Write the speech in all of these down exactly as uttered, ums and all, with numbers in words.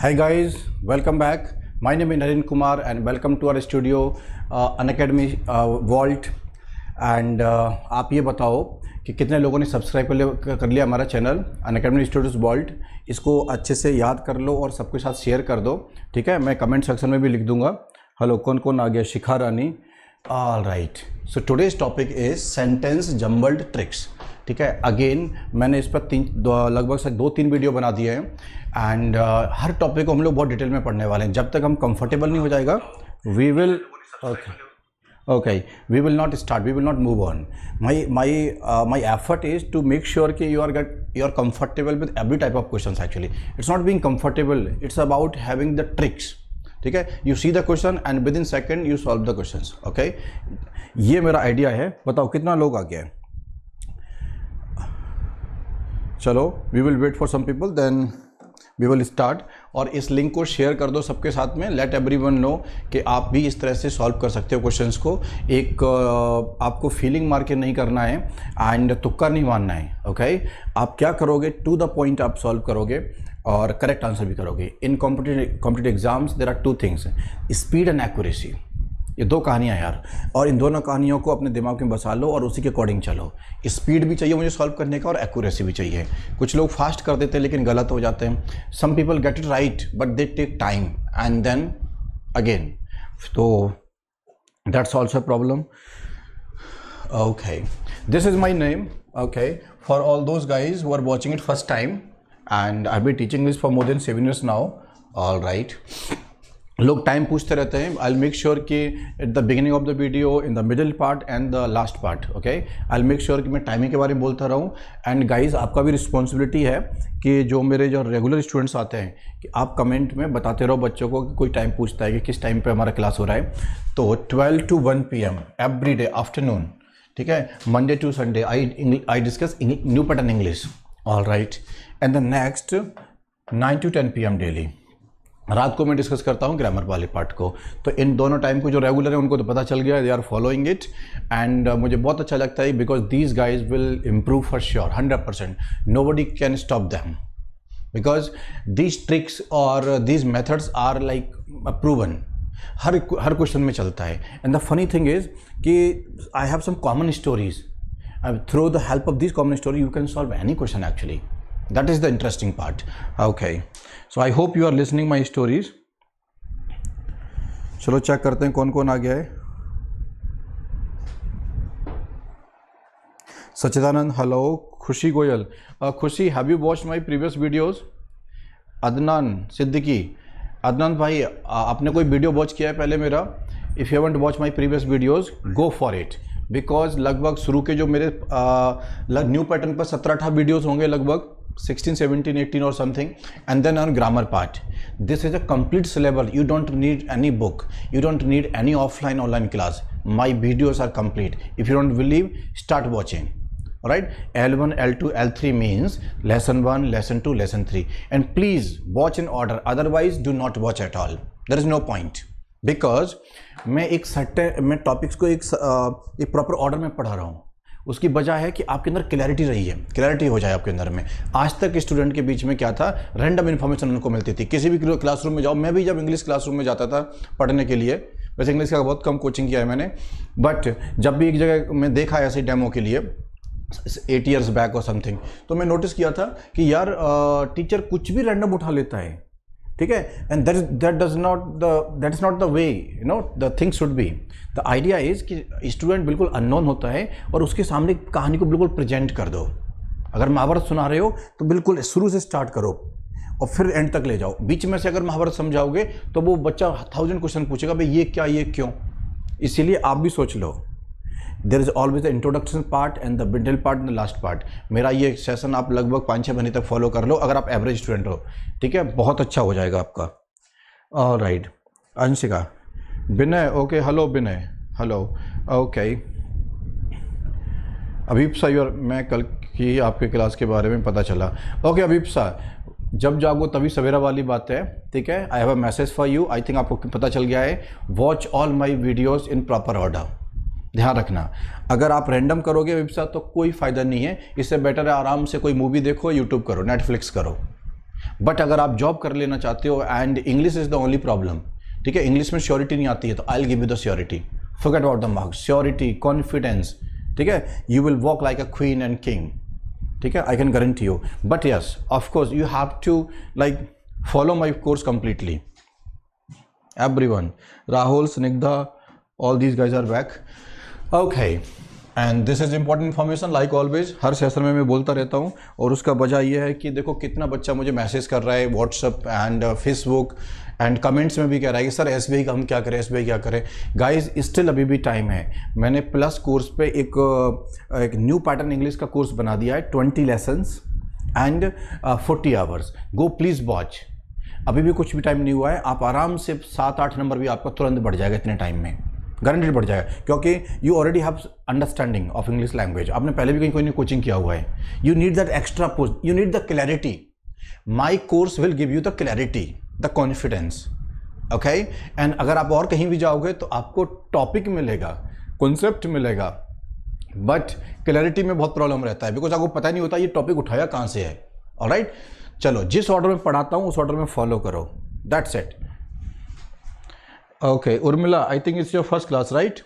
Hi guys, welcome back. My name is Narendra Kumar and welcome to our studio uh, Unacademy uh, Vault. And uh, आप ये बताओ कि कितने लोगों ने सब्सक्राइब कर लिया कर लिया हमारा चैनल अनअकैडमी स्टूडियोज वॉल्ट। इसको अच्छे से याद कर लो और सबके साथ शेयर कर दो, ठीक है। मैं कमेंट सेक्शन में भी लिख दूंगा। हेलो, कौन कौन आ गया? Shikha Rani. All right, so today's topic is sentence jumbled tricks, ठीक है। अगेन मैंने इस पर तीन लगभग से दो तीन वीडियो बना दिए हैं एंड uh, हर टॉपिक को हम लोग बहुत डिटेल में पढ़ने वाले हैं। जब तक हम कंफर्टेबल नहीं हो जाएगा we will okay okay we will not start, we will not move on. My my my effort is to make sure कि you are get you are comfortable with every type of question. Actually it's not being comfortable, it's about having the tricks, ठीक है। You see the question and with in second you solve the question, okay. ये मेरा idea है। बताओ कितना लोग आ गया है? चलो, we will wait for some people then we will start. और इस लिंक को शेयर कर दो सबके साथ में। लेट एवरीवन नो कि आप भी इस तरह से सॉल्व कर सकते हो क्वेश्चंस को। एक आपको फीलिंग मार के नहीं करना है एंड तुक्का नहीं मारना है, ओके। आप क्या करोगे? टू द पॉइंट आप सॉल्व करोगे और करेक्ट आंसर भी करोगे। In competitive competitive exams there are two things, speed and accuracy. ये दो कहानियाँ यार, और इन दोनों कहानियों को अपने दिमाग में बसा लो और उसी के अकॉर्डिंग चलो। स्पीड भी चाहिए मुझे सॉल्व करने का और एक्यूरेसी भी चाहिए। कुछ लोग फास्ट कर देते हैं लेकिन गलत हो जाते हैं। Some people get it right but they take time and then again, तो that's also problem. Okay, this is my name, okay, for all those guys who are watching it first time and I be teaching this for more than seven years now. All right, लोग time पूछते रहते हैं। I will make sure कि at the beginning of the video, in the middle part and the last part, okay, I will make sure कि मैं timing के बारे में बोलता रहूँ। एंड गाइज, आपका भी रिस्पॉन्सिबिलिटी है कि जो मेरे जो रेगुलर स्टूडेंट्स आते हैं कि आप कमेंट में बताते रहो बच्चों को कि कोई टाइम पूछता है कि किस टाइम पे हमारा क्लास हो रहा है। तो twelve to one P M every day afternoon, ठीक है, Monday to Sunday I I discuss new pattern English. All right, and the next nine to ten P M daily. रात को मैं डिस्कस करता हूँ ग्रामर वाले पार्ट को। तो इन दोनों टाइम को जो रेगुलर है उनको तो पता चल गया, they are following it and मुझे बहुत अच्छा लगता है because these guys will improve for sure hundred percent. Nobody can stop them because these tricks और these methods are like proven. हर हर क्वेश्चन में चलता है। And the funny thing is कि I have some common stories. Through the help of this common story you can solve any question actually. That is the interesting part. Okay, so I hope you are listening my stories. चलो check करते हैं कौन कौन आ गया है। Sachchidanand, hello. Khushi Goyal, uh, Khushi, have you watched my previous videos? Adnan Siddiqui, Adnan भाई, uh, आपने कोई वीडियो वॉच किया है पहले मेरा? If you haven't watch my previous videos go for it, because लगभग शुरू के जो मेरे न्यू uh, पैटर्न पर सत्रह अठारह वीडियोस होंगे, लगभग sixteen, seventeen, eighteen or something, and then on grammar part. This is a complete syllabus. You don't need any book. You don't need any offline online class. My videos are complete. If you don't believe, start watching. All right? L one, L two, L three means lesson one, lesson two, lesson three. And please watch in order. Otherwise, do not watch at all. There is no point. Because मैं एक certain मैं topics को एक एक proper order में पढ़ा रहा हूँ। उसकी वजह है कि आपके अंदर क्लैरिटी रही है, क्लैरिटी हो जाए आपके अंदर में। आज तक स्टूडेंट के बीच में क्या था, रैंडम इन्फॉर्मेशन उनको मिलती थी। किसी भी क्लासरूम में जाओ, मैं भी जब इंग्लिश क्लासरूम में जाता था पढ़ने के लिए, वैसे इंग्लिश का बहुत कम कोचिंग किया है मैंने, बट जब भी एक जगह मैं देखा ऐसे डेमो के लिए एट ईयर्स बैक और समथिंग, तो मैं नोटिस किया था कि यार टीचर कुछ भी रैंडम उठा लेता है, ठीक है। And that that does not the that is not the way, you know, the thing should be. The idea is कि स्टूडेंट बिल्कुल अननोन होता है और उसके सामने कहानी को बिल्कुल प्रेजेंट कर दो। अगर महाभारत सुना रहे हो तो बिल्कुल शुरू से स्टार्ट करो और फिर एंड तक ले जाओ। बीच में से अगर महाभारत समझाओगे तो वो बच्चा थाउजेंड क्वेश्चन पूछेगा, भाई ये क्या, ये क्यों। इसीलिए आप भी सोच लो, there is always the introduction part and the middle part and the last part. मेरा ये सेशन आप लगभग पाँच छः महीने तक फॉलो कर लो अगर आप एवरेज स्टूडेंट हो, ठीक है। बहुत अच्छा हो जाएगा आपका। All right, Anshika, Vinay, okay, hello Vinay, hello, okay. Abhipsa, your मैं कल की आपके क्लास के बारे में पता चला। ओके अभीप्सा, जब जागो तभी सवेरा वाली बात है, ठीक है। I have a message for you, I think आपको पता चल गया है। Watch all my videos in proper order. ध्यान रखना, अगर आप रैंडम करोगे वेबसाइट तो कोई फ़ायदा नहीं है। इससे बेटर है आराम से कोई मूवी देखो, यूट्यूब करो, नेटफ्लिक्स करो। बट अगर आप जॉब कर लेना चाहते हो and English is the only problem, ठीक है, इंग्लिश में श्योरिटी नहीं आती है, तो I will give you the surety, forget about the marks, surety, confidence, ठीक है, you will walk like a queen and king, ठीक है, I can guarantee you. But yes, of course you have to like follow my course completely. Everyone, Rahul, Snigdha, all these guys are back. Okay, and this is important information like always. हर session में मैं बोलता रहता हूँ, और उसका वजह यह है कि देखो कितना बच्चा मुझे मैसेज कर रहा है WhatsApp and Facebook and comments में भी कह रहा है कि सर एस बी आई का हम क्या करें, एस बी आई क्या करें. गाइज स्टिल अभी भी टाइम है. मैंने प्लस कोर्स पे एक एक न्यू पैटर्न इंग्लिश का कोर्स बना दिया है, twenty lessons and forty hours. Go please watch. अभी भी कुछ भी टाइम नहीं हुआ है, आप आराम से सात आठ नंबर भी आपका तुरंत बढ़ जाएगा इतने टाइम में, गारंटेड बढ़ जाएगा, क्योंकि you already have understanding of English language. आपने पहले भी कहीं कोई नहीं कोचिंग किया हुआ है. You need that extra post, you need the clarity. My course will give you the clarity, the confidence. Okay, and अगर आप और कहीं भी जाओगे तो आपको टॉपिक मिलेगा, कॉन्सेप्ट मिलेगा, बट क्लैरिटी में बहुत प्रॉब्लम रहता है, बिकॉज आपको पता नहीं होता ये टॉपिक उठाया कहाँ से है. ऑलराइट, चलो जिस ऑर्डर में पढ़ाता हूँ उस ऑर्डर में फॉलो करो. That's it. Okay, Urmila, I think it's your first class, right?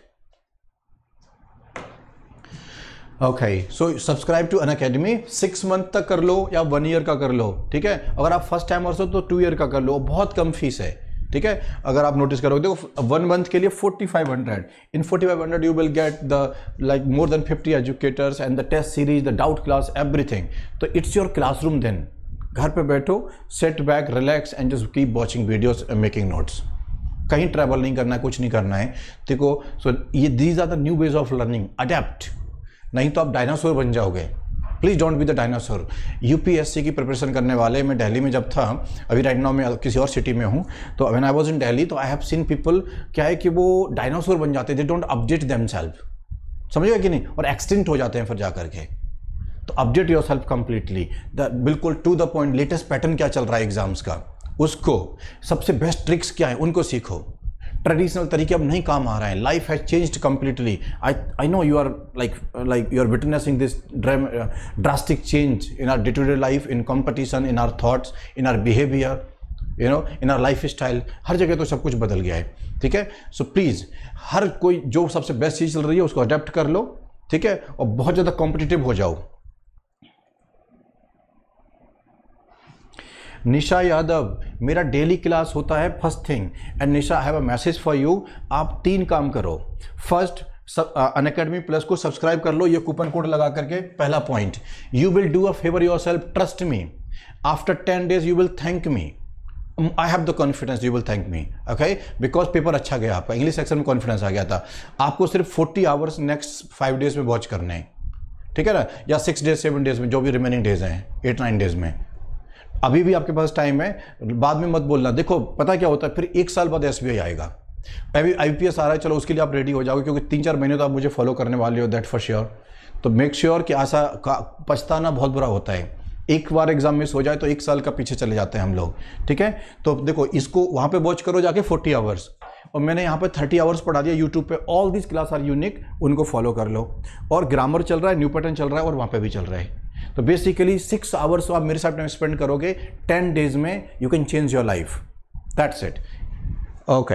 Okay, so subscribe to Unacademy. Six month तक कर लो या वन ईयर का कर लो, ठीक है. अगर आप फर्स्ट टाइम हो तो टू ईयर का कर लो, बहुत कम फीस है, ठीक है. अगर आप नोटिस करोगे देखो वन मंथ के लिए forty five hundred. In forty five hundred you will get the like more than fifty educators and the test series, the doubt class, everything. तो इट्स योर क्लासरूम. देन घर पे बैठो, set back, relax and just keep watching videos and making notes. कहीं travel नहीं करना है, कुछ नहीं करना है, देखो. सो ये these are the new ways of learning. Adept, नहीं तो आप डायनासोर बन जाओगे. Please don't be the dinosaur. UPSC की प्रिपरेशन करने वाले, मैं दिल्ली में जब था, अभी राइट नाउ मैं किसी और सिटी में हूँ, तो when I was in Delhi तो आई हैव सीन पीपल, क्या है कि वो डायनासोर बन जाते, दे डोंट अपडेट देमसेल्फ, समझिए कि नहीं, और एक्सटिंक्ट हो जाते हैं फिर जा करके. तो अपडेट योर सेल्फ कंप्लीटली, बिल्कुल to the point. Latest pattern क्या चल रहा है एग्जाम्स का, उसको, सबसे बेस्ट ट्रिक्स क्या है उनको सीखो. ट्रेडिशनल तरीके अब नहीं काम आ रहे हैं. Life has changed completely. I I know you are like like you are witnessing this drastic change in our day to day life, in competition, in our thoughts, in our behaviour, you know, in our lifestyle. हर जगह तो सब कुछ बदल गया है, ठीक है. सो प्लीज़ हर कोई जो सबसे बेस्ट चीज़ चल रही है उसको अडेप्ट कर लो, ठीक है, और बहुत ज़्यादा कॉम्पिटिटिव हो जाओ. निशा यादव, मेरा डेली क्लास होता है first thing. And Nisha, I have a message for you. आप तीन काम करो. फर्स्ट, अनअकैडमी प्लस को सब्सक्राइब कर लो, ये कूपन कोड लगा करके. पहला point, you will do a favour yourself, trust me. After ten days you will thank me. I have the confidence you will thank me. Okay, because paper अच्छा गया आपका, English section में confidence आ गया था. आपको सिर्फ forty hours next five days में वॉच करने हैं, ठीक है ना, या सिक्स डेज सेवन डेज में, जो भी रिमेनिंग डेज हैं, एट नाइन डेज में. अभी भी आपके पास टाइम है, बाद में मत बोलना. देखो पता क्या होता है, फिर एक साल बाद एस बी आई आएगा, अभी आई पी एस आ रहा है, चलो उसके लिए आप रेडी हो जाओगे, क्योंकि तीन चार महीने तो आप मुझे फॉलो करने वाले हो, दैट फॉर श्योर. तो मेक श्योर कि ऐसा पछताना बहुत बुरा होता है. एक बार एग्जाम मिस हो जाए तो एक साल का पीछे चले जाते हैं हम लोग, ठीक है. तो देखो इसको वहाँ पे वॉच करो जाके फोर्टी आवर्स, और मैंने यहाँ पे थर्टी आवर्स पढ़ा दिया यूट्यूब पे. All this class are unique, उनको फॉलो कर लो. और ग्रामर चल रहा है, न्यू पैटर्न चल रहा है, और वहाँ पे भी चल रहा है. तो बेसिकली सिक्स आवर्स आप मेरे साथ टाइम स्पेंड करोगे, टेन डेज में you can change your life. That's it. Okay,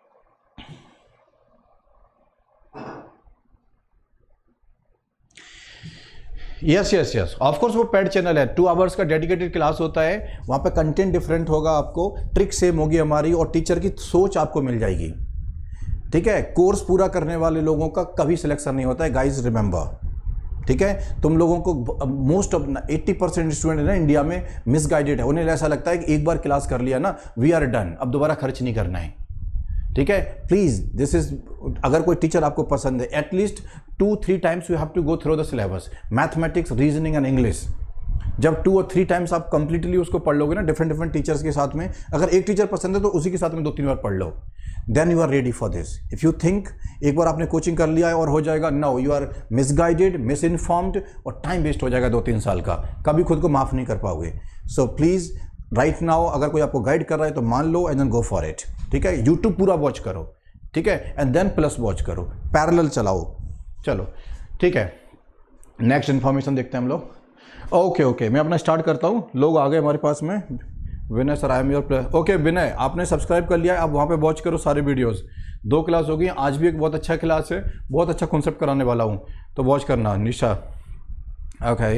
yes yes yes, of course वो पेड चैनल है. टू आवर्स का डेडिकेटेड क्लास होता है, वहाँ पे कंटेंट डिफरेंट होगा, आपको ट्रिक सेम होगी हमारी, और टीचर की सोच आपको मिल जाएगी, ठीक है. कोर्स पूरा करने वाले लोगों का कभी सिलेक्शन नहीं होता है, गाइज रिमेंबर, ठीक है. तुम लोगों को most of eighty percent student ना इंडिया में मिसगाइडेड है. उन्हें ऐसा लगता है कि एक बार क्लास कर लिया ना, वी आर डन, अब दोबारा खर्च नहीं करना है, ठीक है. प्लीज दिस इज, अगर कोई टीचर आपको पसंद है, at least two three times you have to go through the syllabus, mathematics, reasoning and English. जब टू और थ्री टाइम्स आप कंप्लीटली उसको पढ़ लोगे ना, डिफरेंट डिफरेंट टीचर्स के साथ में, अगर एक टीचर पसंद है तो उसी के साथ में दो तीन बार पढ़ लो, then you are ready for this. If you think एक बार आपने कोचिंग कर लिया है और हो जाएगा, no, you are misguided, misinformed, और टाइम वेस्ट हो जाएगा दो तीन साल का, कभी खुद को माफ नहीं कर पाओगे. सो प्लीज राइट नाउ, अगर कोई आपको गाइड कर रहा है तो मान लो, and then go for it, ठीक है. यूट्यूब पूरा वॉच करो, ठीक है, एंड देन प्लस वॉच करो, पैरेलल चलाओ. चलो ठीक है, नेक्स्ट इन्फॉर्मेशन देखते हैं हम लोग. ओके ओके, मैं अपना स्टार्ट करता हूँ. लोग आ गए हमारे पास में, Vinay sir I am your player. Okay Vinay, आपने सब्सक्राइब कर लिया है, आप वहाँ पे वॉच करो सारे वीडियोस। दो क्लास हो गई, आज भी एक बहुत अच्छा क्लास है, बहुत अच्छा कॉन्सेप्ट कराने वाला हूँ, तो वॉच करना। Nisha, okay,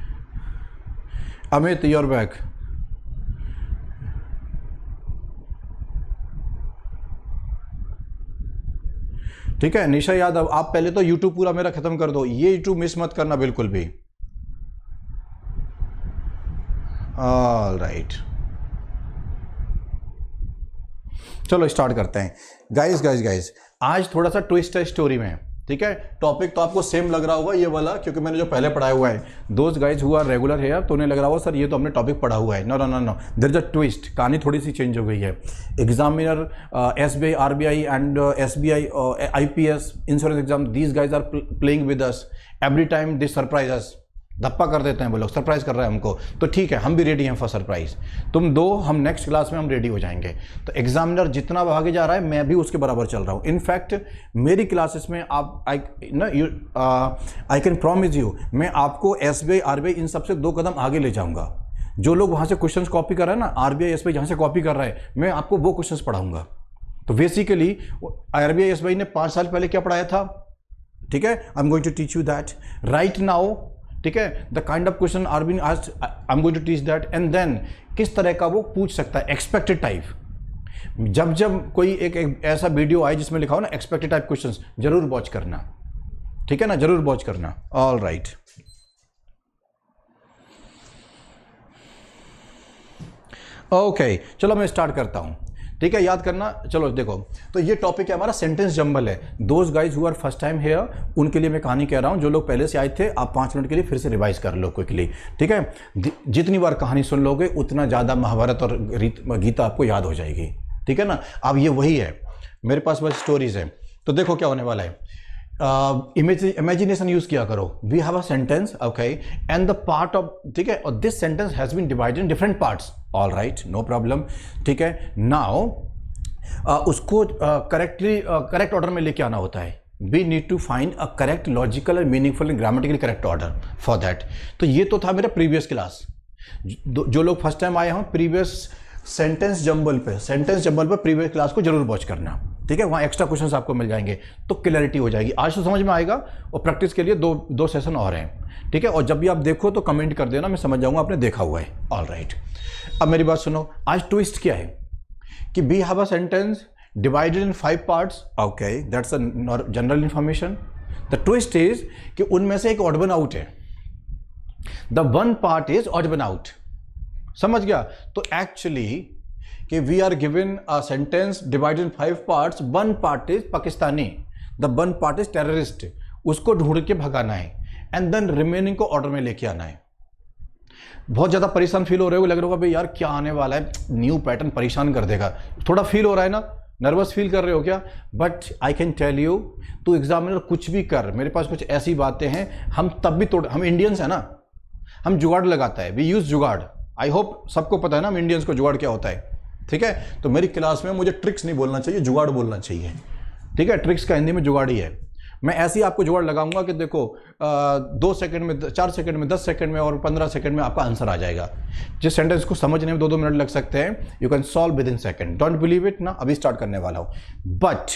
Amit your back. ठीक है निशा यादव, आप पहले तो यूट्यूब पूरा मेरा खत्म कर दो, ये यूट्यूब मिस मत करना बिल्कुल भी। ऑल राइट, चलो स्टार्ट करते हैं। गाइस गाइस गाइस आज थोड़ा सा ट्विस्ट है स्टोरी में, ठीक है। टॉपिक तो आपको सेम लग रहा होगा ये वाला, क्योंकि मैंने जो पहले पढ़ाया हुआ है। दोस्त गाइज हुआ रेगुलर है यार, तो उन्हें लग रहा होगा सर ये तो हमने टॉपिक पढ़ा हुआ है। No no no no, there is a twist, कहानी थोड़ी सी चेंज हो गई है। Examiner, S B I, R B I and S B I, I P S, insurance exam, these guys are playing with us every time, they surprise us, धप्पा कर देते हैं वो लोग, सरप्राइज कर रहे हैं हमको। तो ठीक है, हम भी रेडी हैं फॉर सरप्राइज। तुम दो, हम नेक्स्ट क्लास में हम रेडी हो जाएंगे। तो एग्जामिनर जितना आगे जा रहा है मैं भी उसके बराबर चल रहा हूँ। इनफैक्ट मेरी क्लासेस में आप आई ना you I can promise you, मैं आपको S B I, R B I इन सबसे दो कदम आगे ले जाऊंगा। जो लोग वहाँ से क्वेश्चन कॉपी कर रहे हैं ना, R B I, S B I जहाँ से कॉपी कर रहे हैं, मैं आपको वो क्वेश्चन पढ़ाऊंगा। तो basically R B I, S B I ने पाँच साल पहले क्या पढ़ाया था, ठीक है, I am going to teach you that right now, ठीक है। The kind of question are been asked, I am going to teach that, and then किस तरह का वो पूछ सकता है, एक्सपेक्टेड टाइप। जब जब कोई एक, एक ऐसा वीडियो आए जिसमें लिखा हो ना एक्सपेक्टेड टाइप क्वेश्चंस, जरूर वॉच करना, ठीक है ना, जरूर वॉच करना। ऑल राइट, ओके, चलो मैं स्टार्ट करता हूं, ठीक है। याद करना, चलो देखो, तो ये टॉपिक है हमारा सेंटेंस जंबल है। Those guys who are first time here, उनके लिए मैं कहानी कह रहा हूं। जो लोग पहले से आए थे, आप पाँच मिनट के लिए फिर से रिवाइज कर लो क्विकली, ठीक है। जितनी बार कहानी सुन लोगे उतना ज़्यादा महाभारत और गीता आपको याद हो जाएगी, ठीक है ना। अब ये वही है, मेरे पास बस स्टोरीज है। तो देखो क्या होने वाला है, इमेजिनेशन यूज किया करो। We have a sentence, okay, and the part of, ठीक है, और this sentence has been divided in different parts. All right, no problem, ठीक है। नाउ उसको करेक्टली करेक्ट ऑर्डर में लेके आना होता है। We need to find a correct logical and meaningful and grammatically correct order for that. तो ये तो था मेरा प्रीवियस क्लास। जो लोग फर्स्ट टाइम आए हों, प्रीवियस सेंटेंस जंबल पे, सेंटेंस जंबल पे प्रीवियस क्लास को जरूर वॉच करना, ठीक है। वहाँ एक्स्ट्रा क्वेश्चंस आपको मिल जाएंगे, तो क्लैरिटी हो जाएगी। आज तो समझ में आएगा, और प्रैक्टिस के लिए दो दो सेशन और हैं, ठीक है। और जब भी आप देखो तो कमेंट कर देना, मैं समझ जाऊंगा आपने देखा हुआ है। ऑल राइट, अब मेरी बात सुनो। आज ट्विस्ट क्या है कि we have a sentence divided in five parts, okay, that's a general information. The twist is कि उनमें से एक ऑड वन आउट है, the one part is odd one out, समझ गया। तो एक्चुअली कि we are given a sentence divided in five parts, one part is Pakistani, the one part is terrorist, उसको ढूंढ के भगाना है, एंड देन रिमेनिंग को ऑर्डर में लेके आना है। बहुत ज़्यादा परेशान फील हो रहे हो, लग रहा होगा भाई यार क्या आने वाला है, न्यू पैटर्न परेशान कर देगा, थोड़ा फील हो रहा है ना, नर्वस फील कर रहे हो क्या। But I can tell you, तू एग्जामिनर कुछ भी कर, मेरे पास कुछ ऐसी बातें हैं, हम तब भी तोड़, हम इंडियंस हैं ना, हम जुगाड़ लगाता है, वी यूज़ जुगाड़। आई होप सबको पता है ना हम इंडियंस को जुगाड़ क्या होता है, ठीक है। तो मेरी क्लास में मुझे ट्रिक्स नहीं बोलना चाहिए, जुगाड़ बोलना चाहिए, ठीक है। ट्रिक्स का हिंदी में जुगाड़ ही है। मैं ऐसे ही आपको जुगाड़ लगाऊंगा कि देखो आ, दो सेकंड में, चार सेकंड में, दस सेकंड में और पंद्रह सेकंड में आपका आंसर आ जाएगा। जिस सेंटेंस को समझने में दो दो मिनट लग सकते हैं, you can solve within second. Don't believe it ना, अभी स्टार्ट करने वाला हूं। But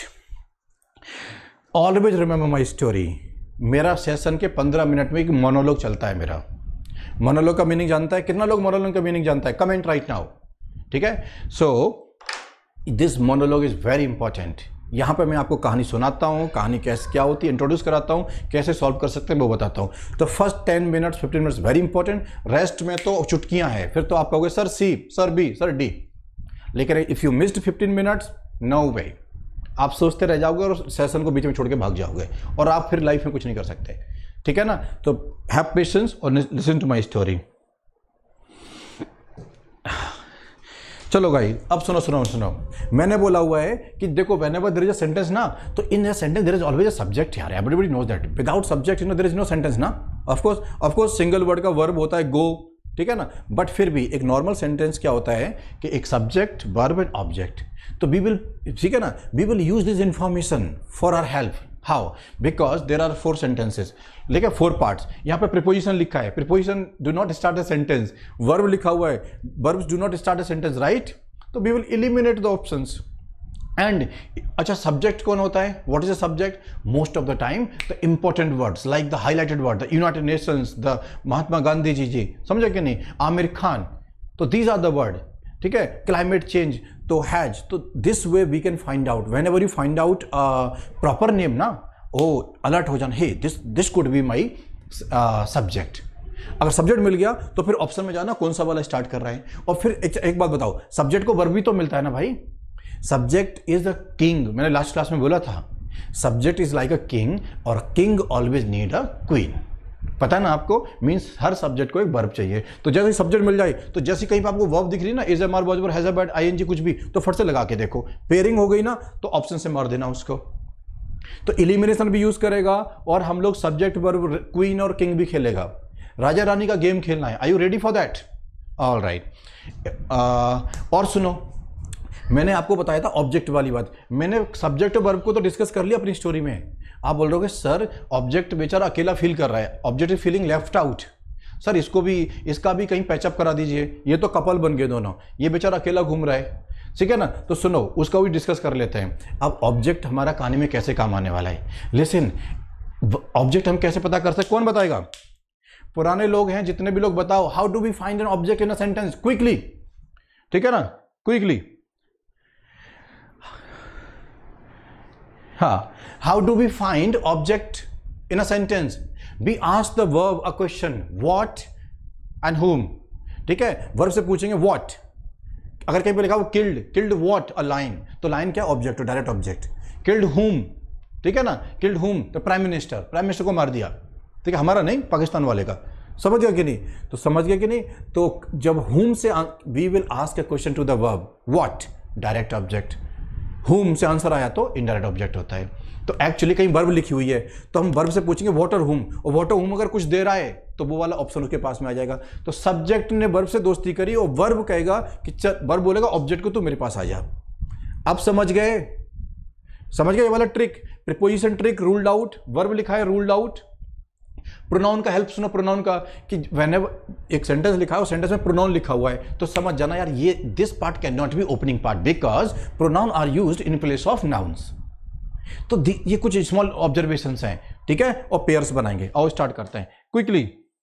always remember my story. मेरा सेशन के पंद्रह मिनट में एक मोनोलॉग चलता है मेरा। मोनोलॉग का मीनिंग जानता है? कितना लोग मोनोलॉग का मीनिंग जानता है? कमेंट राइट नाउ, ठीक है। So this monologue is very important. यहाँ पे मैं आपको कहानी सुनाता हूँ, कहानी कैसे क्या होती है इंट्रोड्यूस कराता हूँ, कैसे सॉल्व कर सकते हैं वो बताता हूँ। तो first ten minutes fifteen minutes very important, rest में तो चुटकियाँ हैं। फिर तो आप कहोगे sir C, sir B, sir D, लेकिन if you missed fifteen minutes, no way, आप सोचते रह जाओगे और सेशन को बीच में छोड़ के भाग जाओगे और आप फिर लाइफ में कुछ नहीं कर सकते, ठीक है ना। तो हैव पेशेंस और लिसन टू माई स्टोरी। चलो भाई, अब सुनो सुनो सुनो। मैंने बोला हुआ है कि देखो whenever there is a sentence ना, तो in a sentence there is always a subject यार, everybody knows that. Without subject you know there is no sentence ना. Of course, of course single word का verb होता है go, ठीक है ना। बट फिर भी एक नॉर्मल सेंटेंस क्या होता है कि एक सब्जेक्ट, वर्ब एंड ऑब्जेक्ट। तो वी विल, ठीक है ना, we will use this information for our help, how? Because there are four sentences, लेकिन फोर पार्ट्स. यहाँ पे प्रीपोजिशन लिखा है, preposition do not start a sentence. Verb लिखा हुआ है, verbs do not start a sentence, right? तो we will eliminate the options. And अच्छा, सब्जेक्ट कौन होता है? What is the subject? Most of the time the important words like the highlighted word, the United Nations, the Mahatma Gandhi ji ji, समझे कि नहीं? आमिर खान, तो these are the word. ठीक है, क्लाइमेट चेंज तो हैज. तो this way we can find out whenever you find out proper name ना, oh alert हो जाना, hey this this could be my subject. अगर सब्जेक्ट मिल गया तो फिर ऑप्शन में जाना कौन सा वाला स्टार्ट कर रहा है. और फिर एक, एक बात बताओ, सब्जेक्ट को वर्ब भी तो मिलता है ना भाई. सब्जेक्ट इज द किंग, मैंने लास्ट क्लास में बोला था, subject is like a king और king always need a queen. पता है ना आपको, मींस हर सब्जेक्ट को एक वर्ब चाहिए. तो जैसे सब्जेक्ट मिल जाए तो जैसे कहीं पे आपको वर्ब दिख रही ना, is am are was has a bad I N G कुछ भी, तो फट से लगा के देखो, पेयरिंग हो गई ना, तो ऑप्शन से मार देना उसको. तो एलिमिनेशन भी यूज करेगा और हम लोग सब्जेक्ट वर्ब क्वीन और किंग भी खेलेगा. राजा रानी का गेम खेलना है. Are you ready for that? All right. और सुनो, मैंने आपको बताया था ऑब्जेक्ट वाली बात. मैंने सब्जेक्ट वर्ब को तो डिस्कस कर लिया अपनी स्टोरी में. आप बोल रहे हो सर ऑब्जेक्ट बेचारा अकेला फील कर रहा है, object is feeling left out. Sir इसको भी, इसका भी कहीं पैचअप करा दीजिए, ये तो कपल बन गए दोनों, ये बेचारा अकेला घूम रहा है. ठीक है ना, तो सुनो उसका भी डिस्कस कर लेते हैं. अब ऑब्जेक्ट हमारा कहानी में कैसे काम आने वाला है. लिसन, ऑब्जेक्ट हम कैसे पता कर सकते, कौन बताएगा? पुराने लोग हैं जितने भी लोग, बताओ how do we find an object in a sentence quickly. ठीक है ना, क्विकली. हाँ, how do we find object in a sentence? We ask the verb a question, what and whom. ठीक है, verb से पूछेंगे what. अगर कहीं पे लिखा हो killed, killed what, a lion, तो lion क्या object, direct object. killed whom, ठीक है ना, killed whom, तो प्राइम मिनिस्टर, प्राइम मिनिस्टर को मार दिया. ठीक है, हमारा नहीं, पाकिस्तान वाले का. समझ गया कि नहीं? तो समझ गया कि नहीं? तो जब whom से we will ask a question to the verb, what, direct object. whom से आंसर आया तो इनडायरेक्ट ऑब्जेक्ट होता है. तो एक्चुअली कहीं वर्ब लिखी हुई है तो हम वर्ब से पूछेंगे व्हाट और whom, और व्हाट और whom अगर कुछ दे रहा है तो वो वाला ऑप्शन उसके पास में आ जाएगा. तो सब्जेक्ट ने वर्ब से दोस्ती करी और वर्ब कहेगा कि चल, वर्ब बोलेगा ऑब्जेक्ट को तू मेरे पास आ जा. अब समझ गए? समझ गए ये वाला trick, preposition trick ruled out. Verb लिखा है रूल्ड आउट. प्रोनाउन का हेल्प सुनो, प्रोनाउन का कि व्हेनेवर एक सेंटेंस लिखा है और सेंटेंस में प्रोनाउन लिखा हुआ है तो समझ जाना यार ये this part can not be opening part because pronoun are used in place of nouns. तो ये कुछ स्मॉल ऑब्जर्वेशंस हैं. ठीक है, और पेयर्स बनाएंगे. आओ स्टार्ट करते हैं क्विकली.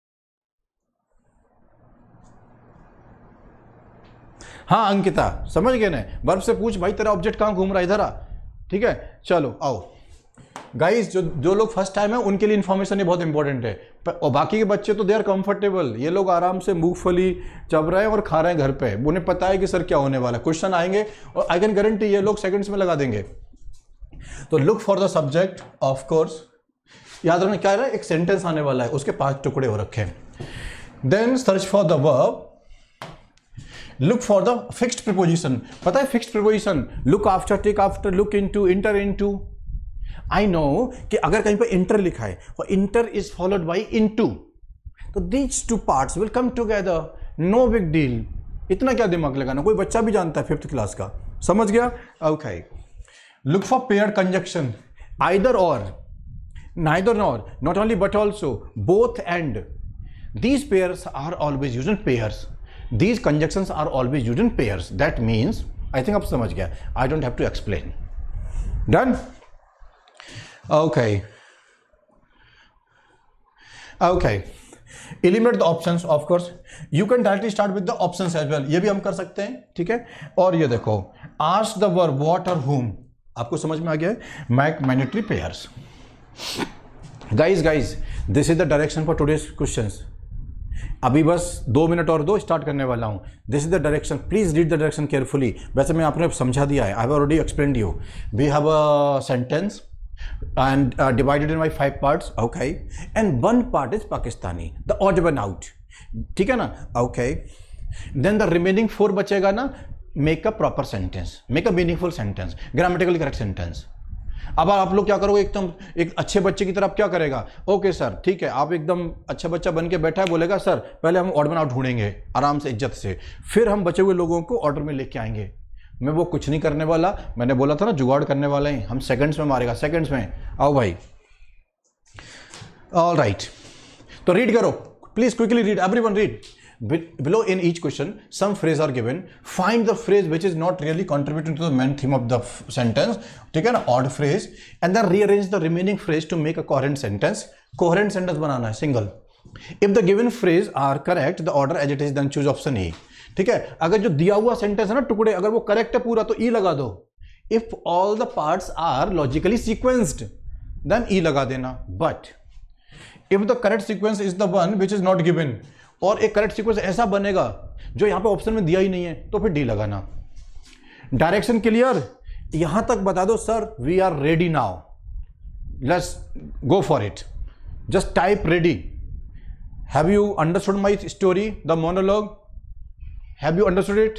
हाँ अंकिता, समझ गए ना? वर्ब से पूछ भाई तेरा ऑब्जेक्ट कहां घूम रहा है, इधर आ. ठीक है, चलो आओ गाइस. जो जो लोग फर्स्ट टाइम है उनके लिए इन्फॉर्मेशन ये बहुत इंपॉर्टेंट है. और बाकी के बच्चे तो दे आर कंफर्टेबल, ये लोग आराम से मूंगफली चब रहे हैं और खा रहे हैं घर पे. उन्हें पता है कि सर क्या होने वाला है, क्वेश्चन आएंगे और आई कैन गारंटी ये लोग सेकंड्स में लगा देंगे. तो look for the subject, of course याद रखना क्या है, एक सेंटेंस आने वाला है उसके पांच टुकड़े हो रखे हैं. Then search for the verb, look for the fixed preposition. पता है fixed preposition, look after, take after, look into, enter into. I know कि अगर कहीं पर इंटर लिखा है और enter is followed by into, तो these two parts will come together, no big deal. इतना क्या दिमाग लगाना, कोई बच्चा भी जानता है फिफ्थ क्लास का. समझ गया? Okay. Look for pair conjunction, either or, neither nor, not only but also, both and. These pairs are always used in pairs. These conjunctions are always used in pairs. That means, I think आप समझ गया. I don't have to explain. Done? Okay. Okay. Eliminate the options, of course. You can directly start with the options as well. ये भी हम कर सकते हैं, ठीक है? और ये देखो, ask the verb what or whom. आपको समझ में आ गया है? Make mandatory pairs. Guys, guys, this is the direction for today's questions. अभी बस दो मिनट और दो, स्टार्ट करने वाला हूँ. This is the direction, please read the direction carefully. वैसे मैं आपने समझा दिया है, I have already explained you. We have a sentence and uh, divided in by five parts, okay, and one part is Pakistani, the odd one out. ठीक है ना? Okay, then the remaining four बचेगा ना, make a proper sentence, make a meaningful sentence, grammatically correct sentence. अब आप लोग क्या करोगे, एकदम एक अच्छे बच्चे की तरह आप क्या करेगा, ओके सर ठीक है, आप एकदम अच्छा बच्चा बन के बैठा है, बोलेगा सर पहले हम ऑर्डर में आउट ढूंढेंगे आराम से इज्जत से, फिर हम बचे हुए लोगों को ऑर्डर में लेके आएंगे. मैं वो कुछ नहीं करने वाला, मैंने बोला था ना जुगाड़ करने वाले हैं हम, सेकंड्स में मारेगा, सेकंड्स में। आओ भाई, ऑल राइट, तो रीड करो please, quickly read, everyone read. Below in each question, some phrases are given. Find the phrase which is not really contributing to the main theme of the sentence. ठीक है ना, odd phrase, and then rearrange the remaining phrase to make a coherent sentence. Coherent sentence बनाना है, single. If the given phrase are correct, the order as it is, then choose option E. ठीक है, अगर जो दिया हुआ sentence है ना टुकड़े, अगर वो करेक्ट है पूरा तो E लगा दो. If all the parts are logically sequenced, then E लगा देना. But if the correct sequence is the one which is not given, और एक करेक्ट सीक्वेंस ऐसा बनेगा जो यहां पे ऑप्शन में दिया ही नहीं है, तो फिर डी लगाना. डायरेक्शन क्लियर, यहां तक बता दो sir, we are ready now, let's go for it. Just type ready. Have you understood my story, the monologue? Have you understood it?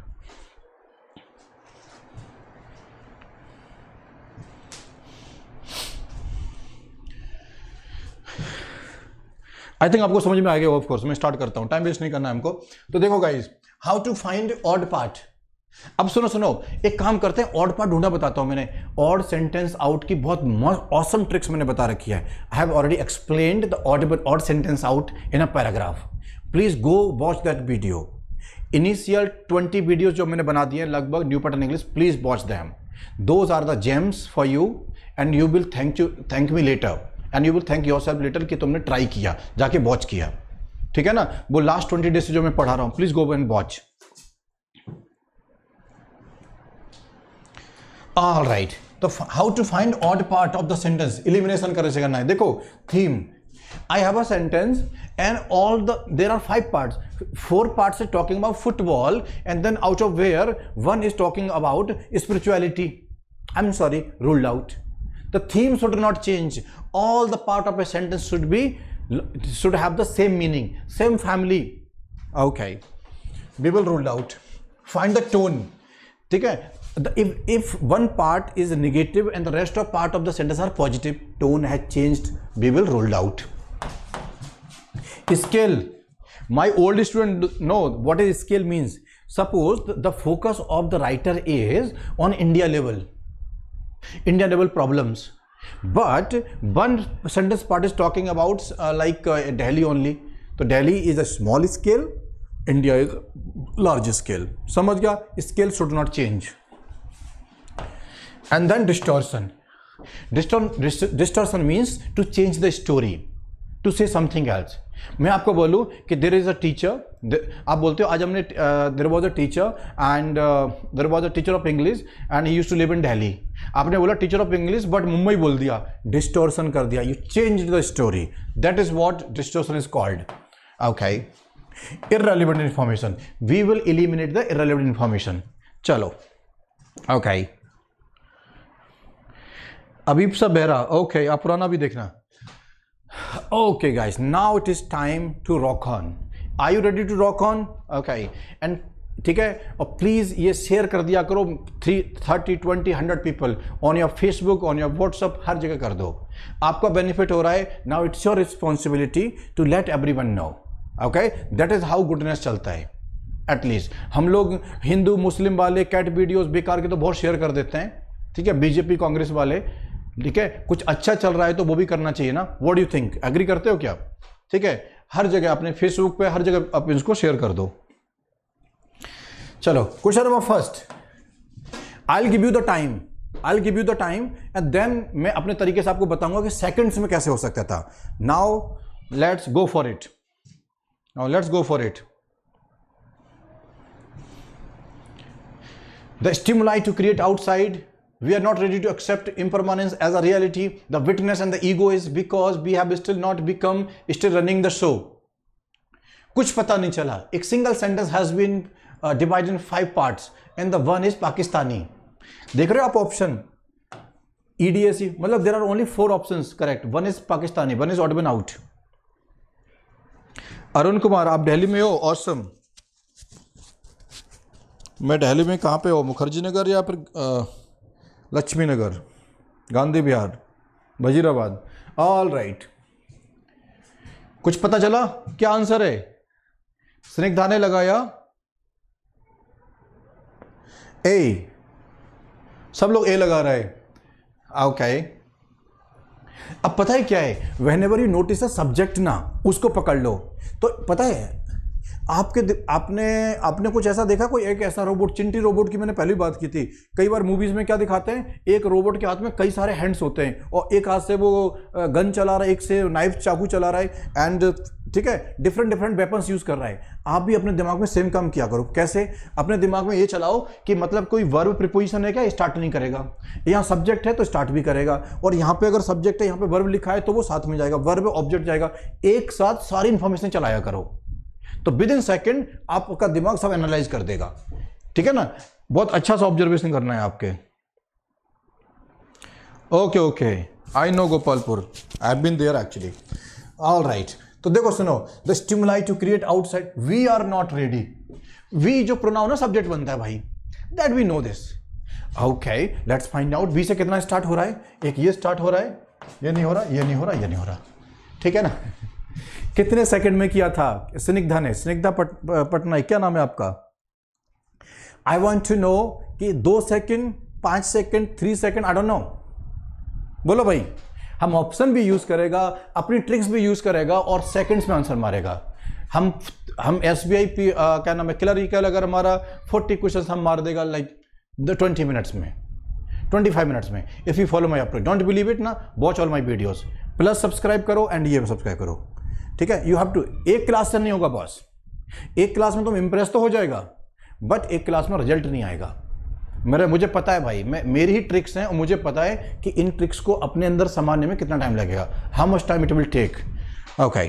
I think आपको समझ में आ गया ऑफ कोर्स. मैं स्टार्ट करता हूं, टाइम वेस्ट नहीं करना है हमको. तो देखो guys, how to find odd part. अब सुनो सुनो, एक काम करते हैं, ऑड पार्ट ढूंढना बताता हूं मैंने. ऑड सेंटेंस आउट की बहुत ऑसम ट्रिक्स मैंने बता रखी है. I have already explained the odd odd sentence out in a paragraph. Please go watch that video. Initial twenty videos जो मैंने बना दिए लगभग, new pattern English, please watch them. Those are the gems for you and you will thank you thank me later and you will thank yourself later कि तुमने try किया, जाके watch किया. ठीक है ना, वो लास्ट ट्वेंटी डेज से जो मैं पढ़ा रहा हूं, please go and watch. All right, तो how to find odd part of the sentence, elimination कैसे करना है. देखो theme, I have a sentence and all the there are five parts. Four parts is talking about football and then out of where one is talking about spirituality. I am sorry, ruled out. The theme should not change. All the part of a sentence should be should have the same meaning, same family. Okay, we will rule out. Find the tone. ठीक है, if if one part is negative and the rest of part of the sentence are positive, tone has changed. We will rule out. Scale. My old student know what is scale means. Suppose the focus of the writer is on India level. India level problems, but one sentence part is talking about uh, like uh, Delhi only. So Delhi is a small scale, India is large scale. समझ गया? Scale should not change. And then distortion. Distor distortion means to change the story, to say something else. मैं आपको बोलूँ कि there is a teacher, आप बोलते हो आज हमने there was a teacher and there was a teacher of English and he used to live in Delhi. आपने बोला teacher of English but Mumbai बोल दिया, डिस्टोर्शन कर दिया, you change the story. That is what distortion is called. Okay, irrelevant information, we will eliminate the irrelevant information. चलो, okay, Abib Sa Behera, okay, आप पुराना भी देखना. Okay guys, now it is time to rock on. Are you ready to rock on? Okay, and ठीक है, और please ये share कर दिया करो three thirty twenty hundred people on your Facebook, on your WhatsApp, हर जगह कर दो. आपका बेनिफिट हो रहा है. Now it's your responsibility to let everyone know. Okay, that is how goodness चलता है. एटलीस्ट हम लोग हिंदू मुस्लिम वाले कैट वीडियोस बेकार के तो बहुत शेयर कर देते हैं. ठीक है, बीजेपी कांग्रेस वाले, ठीक है, कुछ अच्छा चल रहा है तो वो भी करना चाहिए ना. What do you think, agree करते हो क्या? ठीक है, हर जगह अपने फेसबुक पे हर जगह आप इसको शेयर कर दो. चलो, question number first. I will give you the time, I will give you the time and then मैं अपने तरीके से आपको बताऊंगा कि सेकंड्स में कैसे हो सकता था. Now let's go for it. Now let's go for it. The stimuli to create outside. We are not ready to accept impermanence as a reality. The witness and the ego is because we have still not become still running the show. कुछ पता नहीं चला. एक single sentence has been uh, divided in five parts and the one is Pakistani. देख रहे हो आप option E D A C, मतलब there are only four options correct. One is Pakistani, one is odd one out. Arun Kumar, आप दिल्ली में हो? Awesome. मैं दिल्ली में कहाँ पे हो? मुखर्जी नगर या फिर uh, Laxmi Nagar, Gandhi Vihar, Wazirabad. All right, कुछ पता चला क्या आंसर है? स्निग्धा ने लगाया ए, सब लोग ए लगा रहे हैं, ओके। अब पता है क्या है, whenever you notice a subject ना, उसको पकड़ लो। तो पता है आपके आपने आपने कुछ ऐसा देखा, कोई एक ऐसा रोबोट, चिंटी रोबोट की मैंने पहली बात की थी। कई बार मूवीज में क्या दिखाते हैं, एक रोबोट के हाथ में कई सारे हैंड्स होते हैं और एक हाथ से वो गन चला रहा है, एक से नाइफ चाकू चला रहा है, एंड ठीक है डिफरेंट डिफरेंट वेपन्स यूज कर रहा है। आप भी अपने दिमाग में सेम काम किया करो। कैसे? अपने दिमाग में ये चलाओ कि मतलब कोई वर्ब प्रीपोजिशन है क्या, स्टार्ट नहीं करेगा। यहाँ सब्जेक्ट है तो स्टार्ट भी करेगा, और यहाँ पे अगर सब्जेक्ट है यहाँ पे वर्ब लिखा है तो वो साथ में जाएगा, वर्ब ऑब्जेक्ट जाएगा, एक साथ सारी इंफॉर्मेशन चलाया करो। तो विद इन सेकेंड आपका दिमाग सब एनालाइज कर देगा, ठीक है ना। बहुत अच्छा सा ऑब्जर्वेशन करना है आपके। Okay okay, I know Gopalpur, I have been there actually. All right, तो देखो सुनो, the stimuli to create outside, we are not ready. We जो प्रोनाउन है सब्जेक्ट बनता है भाई, that we know this. Okay, let's find out we say कितना start हो रहा है। एक ये स्टार्ट हो रहा है, ये नहीं हो रहा, ये नहीं हो रहा, ये नहीं हो रहा, ठीक है ना। कितने सेकंड में किया था स्निग्धा ने? स्निग्धा पट, पटनायक, क्या नाम है आपका? आई वॉन्ट टू नो कि दो सेकंड, पांच second, three second, I don't know, बोलो भाई। हम ऑप्शन भी यूज करेगा, अपनी ट्रिक्स भी यूज करेगा और सेकंड्स में आंसर मारेगा। हम हम एस बी आई पी क्या नाम है, क्लरिकल, अगर हमारा फोर्टी क्वेश्चन हम मार देगा लाइक द ट्वेंटी मिनट्स में, ट्वेंटी फाइव मिनट्स में। If you follow my approach, don't believe it ना, watch all my videos, plus subscribe करो एंड ये सब्सक्राइब करो, ठीक है। यू हैव टू, एक क्लास से नहीं होगा बॉस, एक क्लास में तुम इंप्रेस तो हो जाएगा बट एक क्लास में रिजल्ट नहीं आएगा। मेरे मुझे पता है भाई, मैं मेरी ही ट्रिक्स हैं और मुझे पता है कि इन ट्रिक्स को अपने अंदर समाने में कितना टाइम लगेगा, how much time it will take. Okay,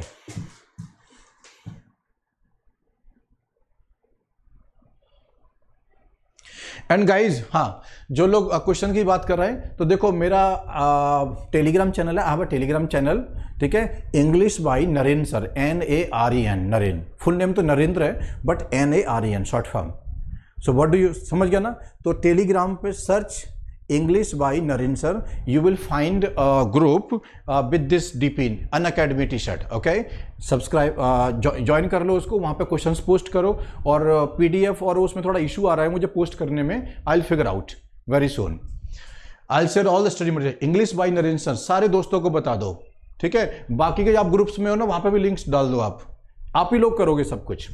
and guys, हाँ जो लोग क्वेश्चन की बात कर रहे हैं, तो देखो मेरा टेलीग्राम चैनल है, I have a Telegram channel, ठीक है, English by Narendra sir, N A R E N, Narendra, full name तो नरेंद्र है but N A R E N short form. So what do you, समझ गया ना। तो टेलीग्राम पे search English by Narendra sir, you will find group with this DP Unacademy T shirt. Okay, subscribe, join कर लो उसको, वहाँ पे क्वेश्चंस पोस्ट करो, और पीडीएफ और उसमें थोड़ा इशू आ रहा है मुझे पोस्ट करने में, I will figure out very soon. I will share all the study material, English by Narendra sir, सारे दोस्तों को बता दो, ठीक है। बाकी के आप ग्रुप्स में हो ना, वहाँ पे भी लिंक्स डाल दो, आप आप ही लोग करोगे सब कुछ।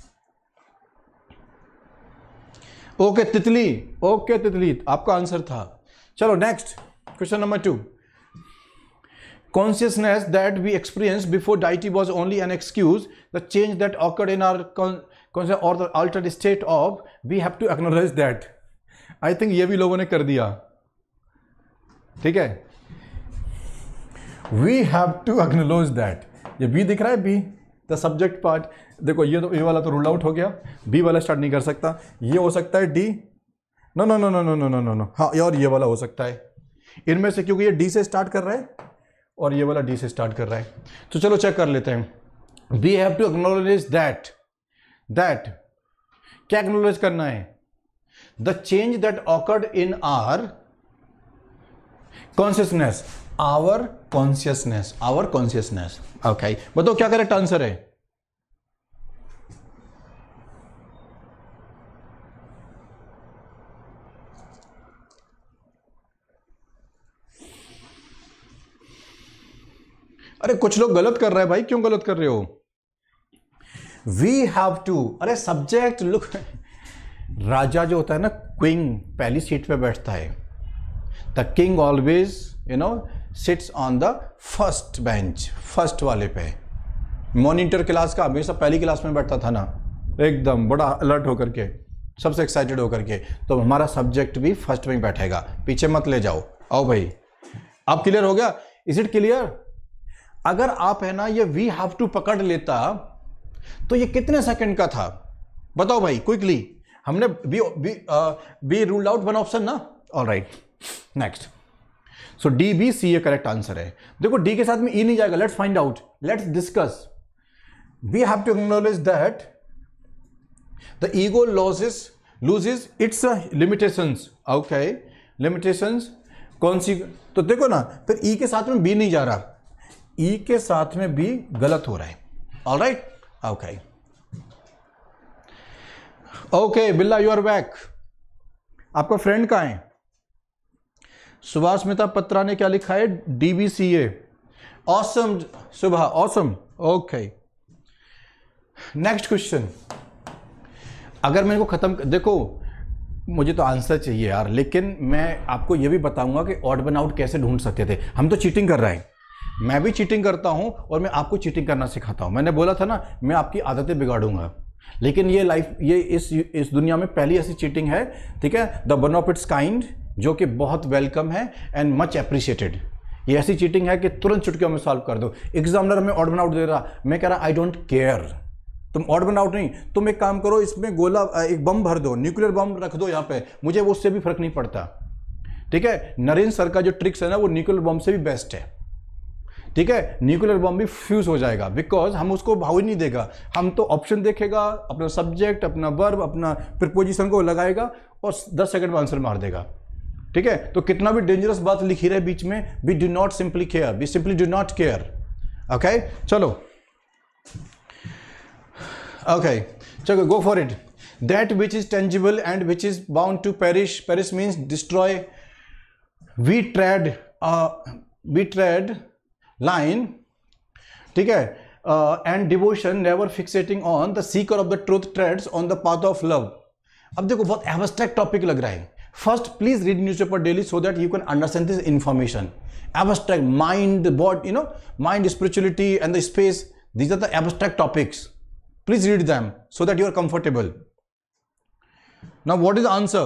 ओके okay, तितली, ओके okay, तितली, आपका आंसर था। चलो next question number two. Consciousness that we experience before deity was only an excuse, the change that occurred in our conscious और the altered state of, we have to acknowledge that. I think ये भी लोगों ने कर दिया, ठीक है। We have to acknowledge that, ये बी दिख रहा है, बी द सब्जेक्ट पार्ट। देखो ये तो ए वाला तो रूल आउट हो गया, बी वाला स्टार्ट नहीं कर सकता, ये हो सकता है D, no no no no no no no no no हाँ, और ये वाला हो सकता है इनमें से, क्योंकि ये डी से स्टार्ट कर रहा है और ये वाला डी से स्टार्ट कर रहा है। तो चलो चेक कर लेते हैं। We have to acknowledge that, that क्या एक्नॉलेज करना है? The change that occurred in our consciousness, our consciousness, our consciousness. Okay, बताओ क्या करेक्ट आंसर है? अरे कुछ लोग गलत कर रहे हैं भाई, क्यों गलत कर रहे हो? वी हैव टू, अरे सब्जेक्ट लुक, राजा जो होता है ना, क्वीन पहली सीट पे बैठता है, the king always you know sits on the first bench, first वाले पे। मॉनिटर क्लास का हमेशा पहली क्लास में बैठता था ना, एकदम बड़ा अलर्ट होकर के, सबसे एक्साइटेड होकर के। तो हमारा सब्जेक्ट भी फर्स्ट में बैठेगा, पीछे मत ले जाओ। आओ भाई, आप क्लियर हो गया? Is it clear? अगर आप है ना ये वी हैव टू पकड़ लेता तो ये कितने सेकंड का था बताओ भाई क्विकली। हमने B B B ruled out one option ना। All right, next. So D B C ये करेक्ट आंसर है। देखो डी के साथ में ई नहीं जाएगा, let's find out, let's discuss. We have to acknowledge that the ego losses loses its limitations. Okay, limitations कौन सी? तो देखो ना, फिर ई के साथ में बी नहीं जा रहा, ई के साथ में बी गलत हो रहा है। All right, okay okay, Billa you are back. आपका फ्रेंड कहाँ है? सुभाष पत्रा ने क्या लिखा है? डीबीसीए। ऑसम सुबह, ऑसम। Okay, next question. अगर मेरे को खत्म, देखो मुझे तो आंसर चाहिए यार, लेकिन मैं आपको यह भी बताऊंगा कि ऑड वन आउट कैसे ढूंढ सकते थे। हम तो चीटिंग कर रहे हैं, मैं भी चीटिंग करता हूं और मैं आपको चीटिंग करना सिखाता हूं। मैंने बोला था ना, मैं आपकी आदतें बिगाड़ूंगा, लेकिन ये लाइफ, ये इस इस दुनिया में पहली ऐसी चीटिंग है, ठीक है, the one of its kind, जो कि बहुत वेलकम है एंड मच अप्रिशिएटेड। ये ऐसी चीटिंग है कि तुरंत चुटकियों में सॉल्व कर दो। एग्जामिनर में ऑड वन आउट दे रहा, मैं कह रहा आई डोंट केयर, तुम ऑड वन आउट नहीं, तुम एक काम करो, इसमें गोला, एक बम भर दो, न्यूक्लियर बम रख दो यहाँ पे, मुझे वो उससे भी फर्क नहीं पड़ता, ठीक है। नरेंद्र सर का जो ट्रिक्स है ना, वो न्यूक्लियर बम से भी बेस्ट है, ठीक है। न्यूक्लियर बम भी फ्यूज हो जाएगा, बिकॉज हम उसको भाव ही नहीं देगा, हम तो ऑप्शन देखेगा, अपना सब्जेक्ट, अपना वर्ब, अपना प्रीपोजिशन को लगाएगा और दस सेकंड में आंसर मार देगा, ठीक है। तो कितना भी डेंजरस बात लिखी रहे बीच में, we do not simply care, we simply do not care. Okay, चलो, ओके, चलो, go for it. That which is tangible and which is bound to perish, perish means destroy, we tread, we tread line, ठीक है, and devotion never fixating on, the seeker of the truth treads on the path of love. अब देखो बहुत abstract topic लग रहा है। First please read newspaper daily so that you can understand this information. Abstract, mind, body, you know, mind, spirituality and the space, these are the abstract topics. Please read them so that you are comfortable. Now what is the answer?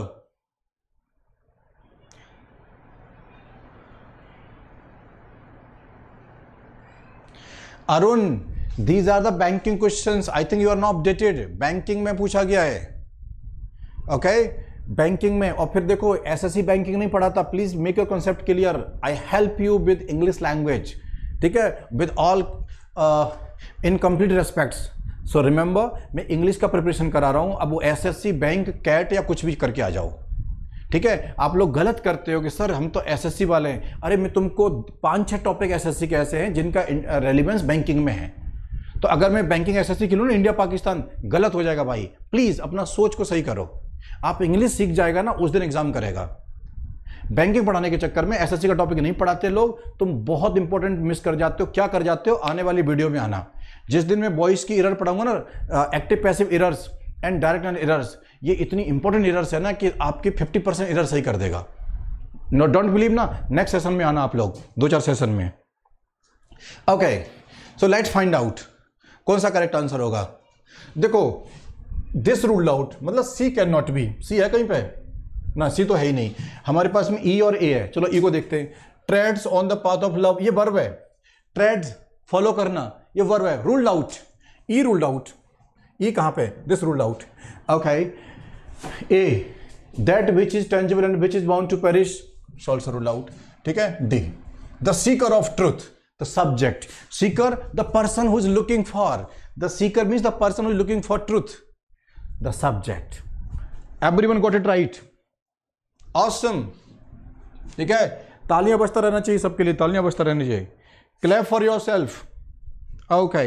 Arun, these are the banking questions. I think you are not updated. Banking में पूछा गया है, okay? Banking में, और फिर देखो SSC banking नहीं पढ़ाता, please make your concept clear. I help you with English language, ठीक है, with all in complete respects. So remember, मैं इंग्लिश का प्रिपरेशन करा रहा हूं, अब वो एसएससी, बैंक, कैट या कुछ भी करके आ जाओ, ठीक है। आप लोग गलत करते हो कि सर हम तो एसएससी वाले हैं। अरे मैं तुमको पांच छह टॉपिक एसएससी के ऐसे हैं जिनका रेलिवेंस बैंकिंग में है, तो अगर मैं बैंकिंग एसएससी की लूँ ना, इंडिया पाकिस्तान, गलत हो जाएगा भाई। प्लीज अपना सोच को सही करो। आप इंग्लिश सीख जाएगा ना, उस दिन एग्जाम करेगा। बैंकिंग पढ़ाने के चक्कर में एसएससी का टॉपिक नहीं पढ़ाते लोग, तुम बहुत इंपॉर्टेंट मिस कर जाते हो। क्या कर जाते हो, आने वाली वीडियो में आना। जिस दिन मैं बॉयज की एरर पढ़ाऊंगा ना, active passive errors and direct and errors, ये इतनी इंपॉर्टेंट एरर्स है ना कि आपकी फिफ्टी परसेंट एरर सही कर देगा। नो, डोंट बिलीव ना, नेक्स्ट सेशन में आना आप लोग, दो चार सेशन में। Okay, so let's find out कौन सा करेक्ट आंसर होगा। देखो, दिस रूल्ड आउट, मतलब C can not be, C है कहीं पे ना, सी तो है ही नहीं। हमारे पास में ई और ए है, चलो ई को देखते हैं। Treads on the path of love, ये वर्ब है। ट्रेड्स, फॉलो करना, ये वर्ब है। Ruled out, E ruled out, E कहां पे, this ruled out. Okay, A, that which is tangible and which is bound to perish, also ruled out, ठीक है। D, the seeker of truth, the subject, seeker the person who is looking for, the seeker means the person who is looking for truth, the subject. Everyone got it right, awesome, ठीक है। तालियां बजता रहना चाहिए सबके लिए, तालियां बजता रहनी चाहिए। Clap for yourself. Okay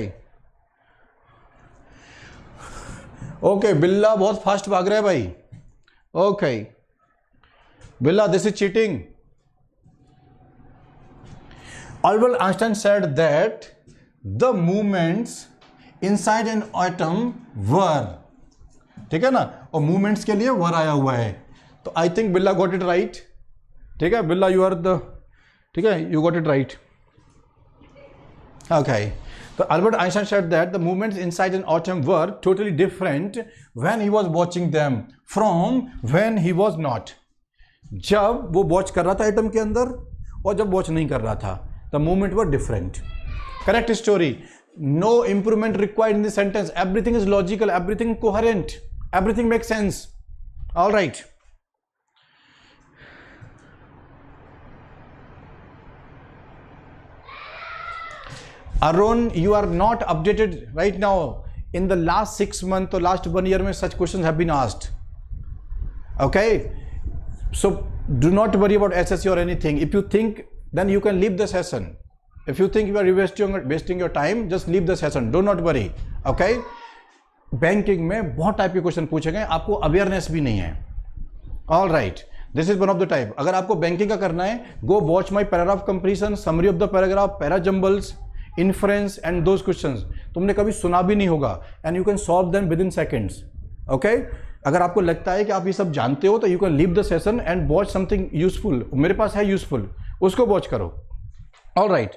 okay, Billa बहुत फास्ट भाग रहा है भाई। Okay Billa, this is cheating. Albert Einstein said that the movements inside an atom were, ठीक है ना, और मूवमेंट्स के लिए वर आया हुआ है, तो I think Billa got it right, ठीक है। बिल्ला, यू आर द, ठीक है, you got it right. Okay, तो Albert Einstein said that the movements inside an atom were totally different when he was watching them from when he was not. जब वो watch कर रहा था atom के अंदर और जब वॉच नहीं कर रहा था, the movement were different. Correct story. No improvement required in the sentence. Everything is logical, everything coherent, everything makes sense. All right. Arun, you are not updated right now. In the last six months or last one year, mein such questions have been asked. Okay, so do not worry about S S C or anything. If you think, then you can leave the session. If you think you are wasting wasting your time, just leave the session. Do not worry. Okay? Banking में बहुत type के question पूछे गए, आपको awareness भी नहीं है, all right, this is one of the type. अगर आपको बैंकिंग का करना है, go watch my paragraph completion, summary of the paragraph, para jumbles, inference and those questions. तुमने कभी सुना भी नहीं होगा and you can solve them within seconds. Okay, अगर आपको लगता है कि आप ये सब जानते हो तो you can leave the session and watch something useful. मेरे पास है यूजफुल, उसको वॉच करो. All right,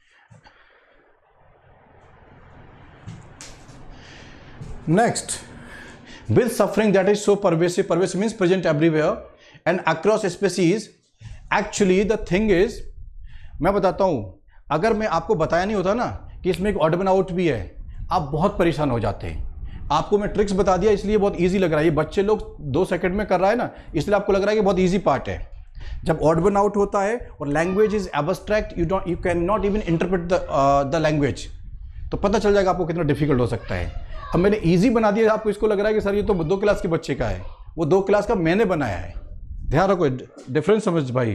next, with suffering that is so pervasive. Pervasive means present everywhere and across species. Actually the thing is, मैं बताता हूं, अगर मैं आपको बताया नहीं होता ना कि इसमें एक ऑड वन आउट भी है, आप बहुत परेशान हो जाते हैं. आपको मैं ट्रिक्स बता दिया इसलिए बहुत इजी लग रहा है. ये बच्चे लोग दो सेकंड में कर रहा है ना, इसलिए आपको लग रहा है कि बहुत इजी पार्ट है. जब ऑड वन आउट होता है और language is abstract, you don't you can not even interpret the the language, तो पता चल जाएगा आपको कितना डिफिकल्ट हो सकता है. अब मैंने इजी बना दिया, आपको इसको लग रहा है कि सर ये तो दो क्लास के बच्चे का है. वो दो क्लास का मैंने बनाया है. ध्यान रखो, डिफरेंस समझ भाई.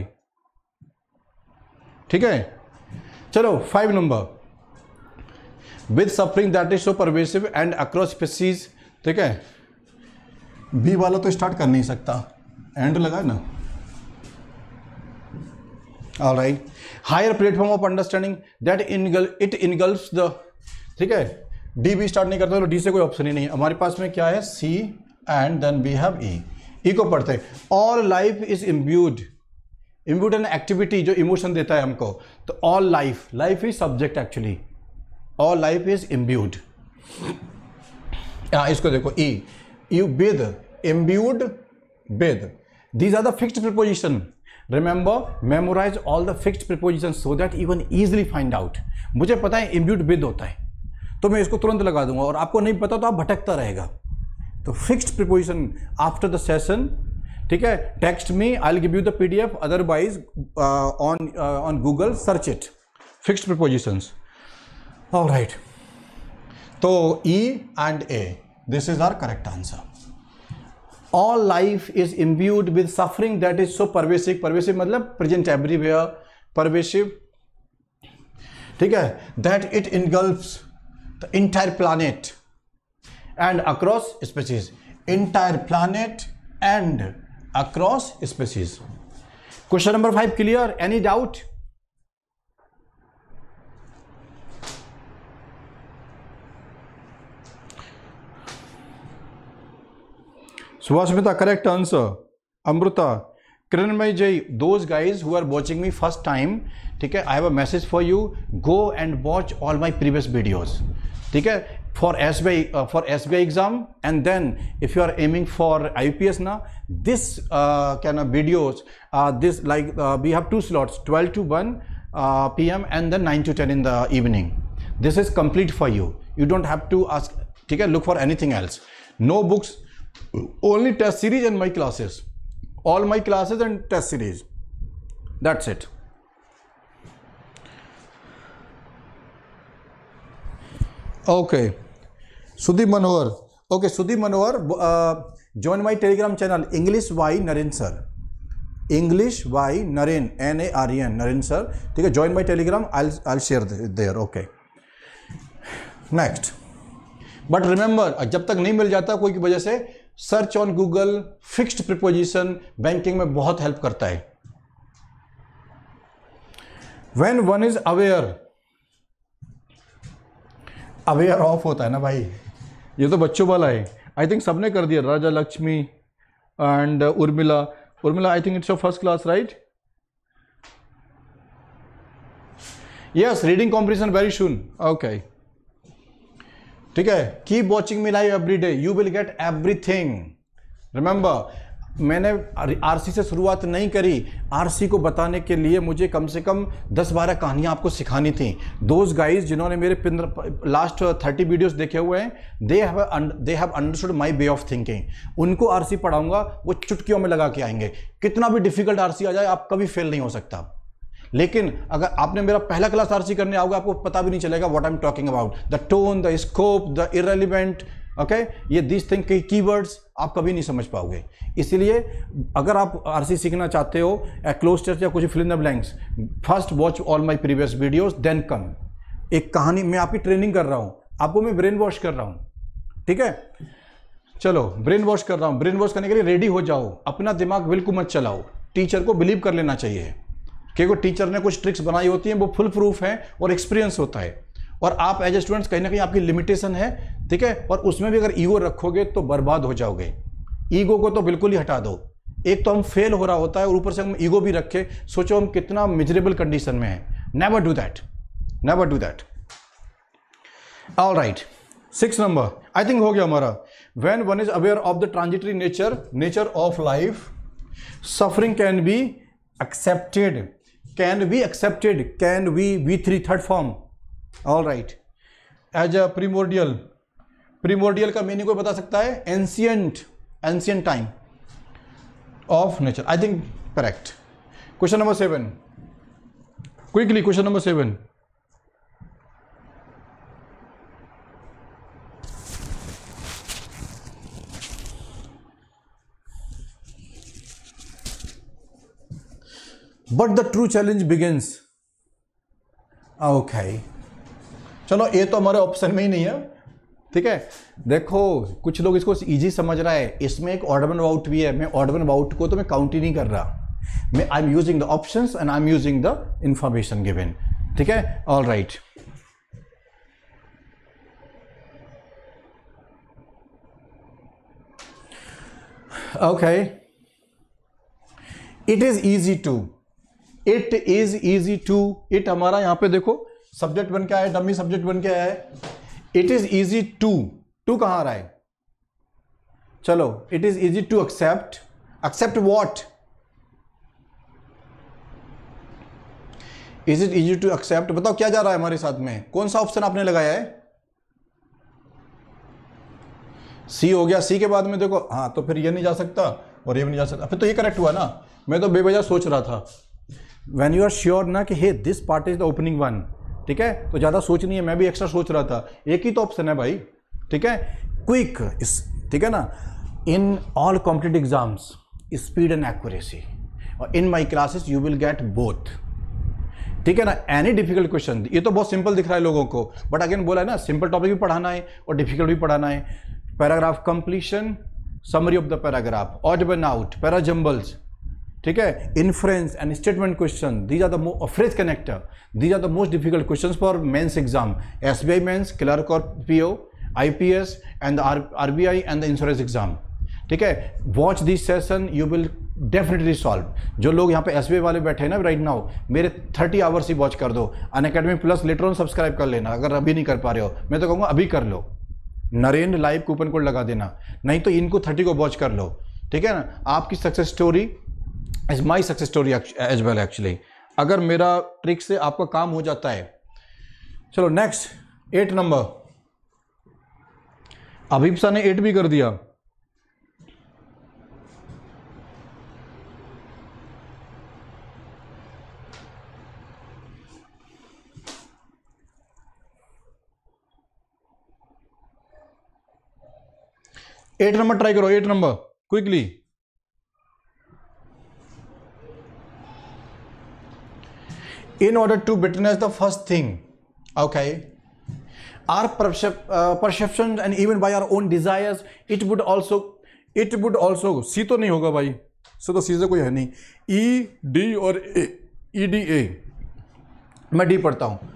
ठीक है, चलो five number, with suffering that is so pervasive and across species. ठीक है, बी वाला तो स्टार्ट कर नहीं सकता, एंड लगा ना. All right, higher platform of understanding that engulf it engulfs the. ठीक है, डी भी स्टार्ट नहीं करता तो डी से कोई ऑप्शन ही नहीं है. हमारे पास में क्या है, C and then we have E. E को पढ़ते हैं. All life is imbued. Imbued an activity जो इमोशन देता है हमको. तो all life, life is subject actually. All life is imbued. हाँ, इसको देखो, E you with, imbued with. These are the fixed preposition. Remember, memorise all the fixed preposition so that you can easily find out. मुझे पता है imbued with होता है तो मैं इसको तुरंत लगा दूंगा, और आपको नहीं पता तो आप भटकता रहेगा. तो fixed preposition after the session. ठीक है, text me, I will give you the PDF, otherwise on on Google search it. Fixed prepositions. All right, तो E and A, this is our correct answer. All life is imbued with suffering that is so pervasive. Pervasive मतलब present everywhere, pervasive. ठीक है, that it engulfs the entire planet and across species. Entire planet and across species. Question number five clear? Any doubt? Swasmita, correct answer. Amruta, Kiranmay Jai, those guys who are watching me first time, ठीक है, I have a message for you. Go and watch all my previous videos. ठीक है, for S B I uh, for S B I exam, and then if you are aiming for I P S na, this uh, kind of videos, uh, this like uh, we have two slots, twelve to one uh, P M and then nine to ten in the evening. This is complete for you. You don't have to ask. ठीक है, look for anything else. No books. Only test series and my classes. All my classes and test series. That's it. Okay. Sudeep Manohar. Okay, Sudeep Manohar, uh, join my Telegram channel. English Y Naren sir. English Y Naren, N A R E N, Naren sir. ठीक है, join my Telegram. I'll I'll share it there. Okay. Next. But remember, जब तक नहीं मिल जाता कोई की वजह से, search on Google fixed preposition banking में बहुत हेल्प करता है. When one is aware, aware of होता है ना भाई, ये तो बच्चों वाला है. आई थिंक सबने कर दिया. Raja Lakshmi and Urmila. Urmila, I think it's your first class, right? Yes, reading comprehension very soon. Okay, ठीक है. Keep watching me live every day, you will get everything. Remember, मैंने आरसी से शुरुआत नहीं करी. आरसी को बताने के लिए मुझे कम से कम दस बारह कहानियां आपको सिखानी थी. दोज गाइज जिन्होंने मेरे लास्ट थर्टी वीडियोस देखे हुए हैं, they have they have understood my way of thinking. उनको आरसी पढ़ाऊंगा, वो चुटकियों में लगा के आएंगे. कितना भी डिफिकल्ट आरसी आ जाए, आप कभी फेल नहीं हो सकता. लेकिन अगर आपने मेरा पहला क्लास आरसी करने आओगे, आपको पता भी नहीं चलेगा what I am talking about. The tone, the scope, the irrelevant, okay, ये दिस थिंग के कीवर्ड्स आप कभी नहीं समझ पाओगे. इसलिए अगर आप आरसी सीखना चाहते हो, क्लोज टेस्ट या कुछ fill in the blanks, first watch all my previous videos, then come. एक कहानी, मैं आपकी ट्रेनिंग कर रहा हूं, आपको मैं ब्रेन वॉश कर रहा हूं. ठीक है, चलो ब्रेन वॉश कर रहा हूं, ब्रेन वॉश करने के लिए रेडी हो जाओ, अपना दिमाग बिल्कुल मत चलाओ, टीचर को बिलीव कर लेना चाहिए क्योंकि टीचर ने कुछ ट्रिक्स बनाई होती हैं, वो फुल प्रूफ है और एक्सपीरियंस होता है, और आप एज ए स्टूडेंट्स कहीं ना कहीं आपकी लिमिटेशन है, ठीक है, और उसमें भी अगर ईगो रखोगे तो बर्बाद हो जाओगे। ईगो को तो बिल्कुल ही हटा दो। एक तो हम फेल हो रहा होता है और ऊपर से हम ईगो भी रखे, सोचो हम कितना मिजरेबल कंडीशन में है। Never do that, never do that. All right, six number I think हो गया हमारा। When one is aware of the transitory nature nature of life, suffering can be accepted, can be accepted, can be V three third form. All right, as a primordial, primordial का meaning कोई बता सकता है? Ancient, ancient time of nature, I think correct. Question number seven, quickly question number seven. But the true challenge begins. Okay, चलो ये तो हमारे option में ही नहीं है, ठीक है। देखो कुछ लोग इसको इजी समझ रहा है, इसमें एक ऑड वन आउट भी है, मैं ऑड वन आउट को तो मैं काउंट ही नहीं कर रहा, मैं I am using the options and I am using the information given, ठीक है। All right, okay, it is easy to, it is easy to, it हमारा यहां पे देखो सब्जेक्ट बन के आया, डमी सब्जेक्ट बन के आया है। It is easy to, to कहां आ रहा है? चलो, it is easy to accept, accept what? Is it easy to accept, बताओ क्या जा रहा है हमारे साथ में, कौन सा ऑप्शन आपने लगाया है? सी हो गया, सी के बाद में देखो, हाँ तो फिर ये नहीं जा सकता और ये भी नहीं जा सकता, फिर तो ये करेक्ट हुआ ना, मैं तो बेवजह सोच रहा था। व्हेन यू आर श्योर ना कि hey this part is the opening one, ठीक है, तो ज्यादा सोच नहीं है, मैं भी एक्स्ट्रा सोच रहा था, एक ही तो ऑप्शन है भाई, ठीक है। क्विक, ठीक है ना, in all competitive exams speed and accuracy, और in my classes you will get both, ठीक है ना। एनी डिफिकल्ट क्वेश्चन, ये तो बहुत सिंपल दिख रहा है लोगों को, बट अगेन बोला है ना, सिंपल टॉपिक भी पढ़ाना है और डिफिकल्ट भी पढ़ाना है। Paragraph completion, summary of the paragraph, odd one out, para jumbles, ठीक है, inference and statement question, these are the phrase connector, these are the most difficult question for mains exam, SBI mains, clerk और PO, IPS and RBI and the insurance exam, ठीक है। Watch this session, you will definitely solve. जो लोग यहाँ पे SBI वाले बैठे हैं ना राइट नाउ, मेरे थर्टी आवर्स ही वॉच कर दो, Unacademy plus later on subscribe कर लेना, अगर अभी नहीं कर पा रहे हो, मैं तो कहूँगा अभी कर लो, नरेंद्र लाइव कूपन कोड लगा देना, नहीं तो इनको थर्टी को वॉच कर लो, ठीक है ना। आपकी success story is my success story as well actually, अगर मेरा ट्रिक से आपका काम हो जाता है। चलो नेक्स्ट, एट नंबर, अभिप्सा ने एट भी कर दिया। एट नंबर ट्राई करो, eight number quickly. In order to witness the first thing, okay, our percep uh, perceptions and even by our own desires, it would also, it would also, C तो नहीं होगा भाई, सो तो सी से कोई है नहीं, ई डी और ए, ई डी ए, मैं डी पढ़ता हूं।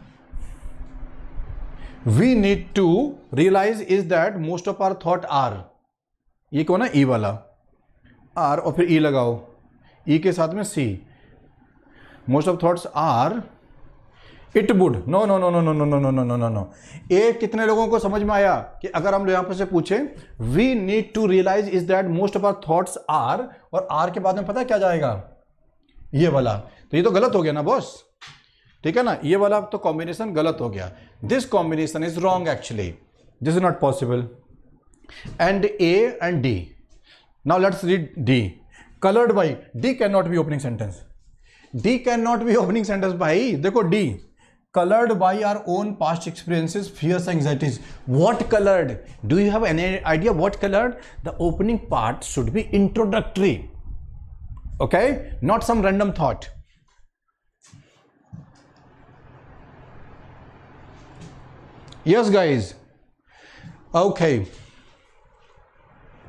We need to realize is that most of our thought are, ये कौन है? ई वाला, आर और फिर ई लगाओ, ई के साथ में C, most of thoughts are it would, no no no no no no no no no no no. ये कितने लोगों को समझ में आया कि अगर हम यहां पर से पूछें we need to realize is that most of our thoughts are, और आर के बाद में पता क्या जाएगा? ये वाला, तो ये तो गलत हो गया ना बॉस, ठीक है ना, ये वाला तो कॉम्बिनेशन गलत हो गया। This combination is wrong actually, this is not possible. And A and D, now let's read D, coloured by, D can not be opening sentence, D can not be opening sentence भाई। देखो D, colored by our own past experiences, fears, anxieties. What colored? Do you have any idea what colored? The opening part should be introductory, okay, not some random thought. Yes guys, okay,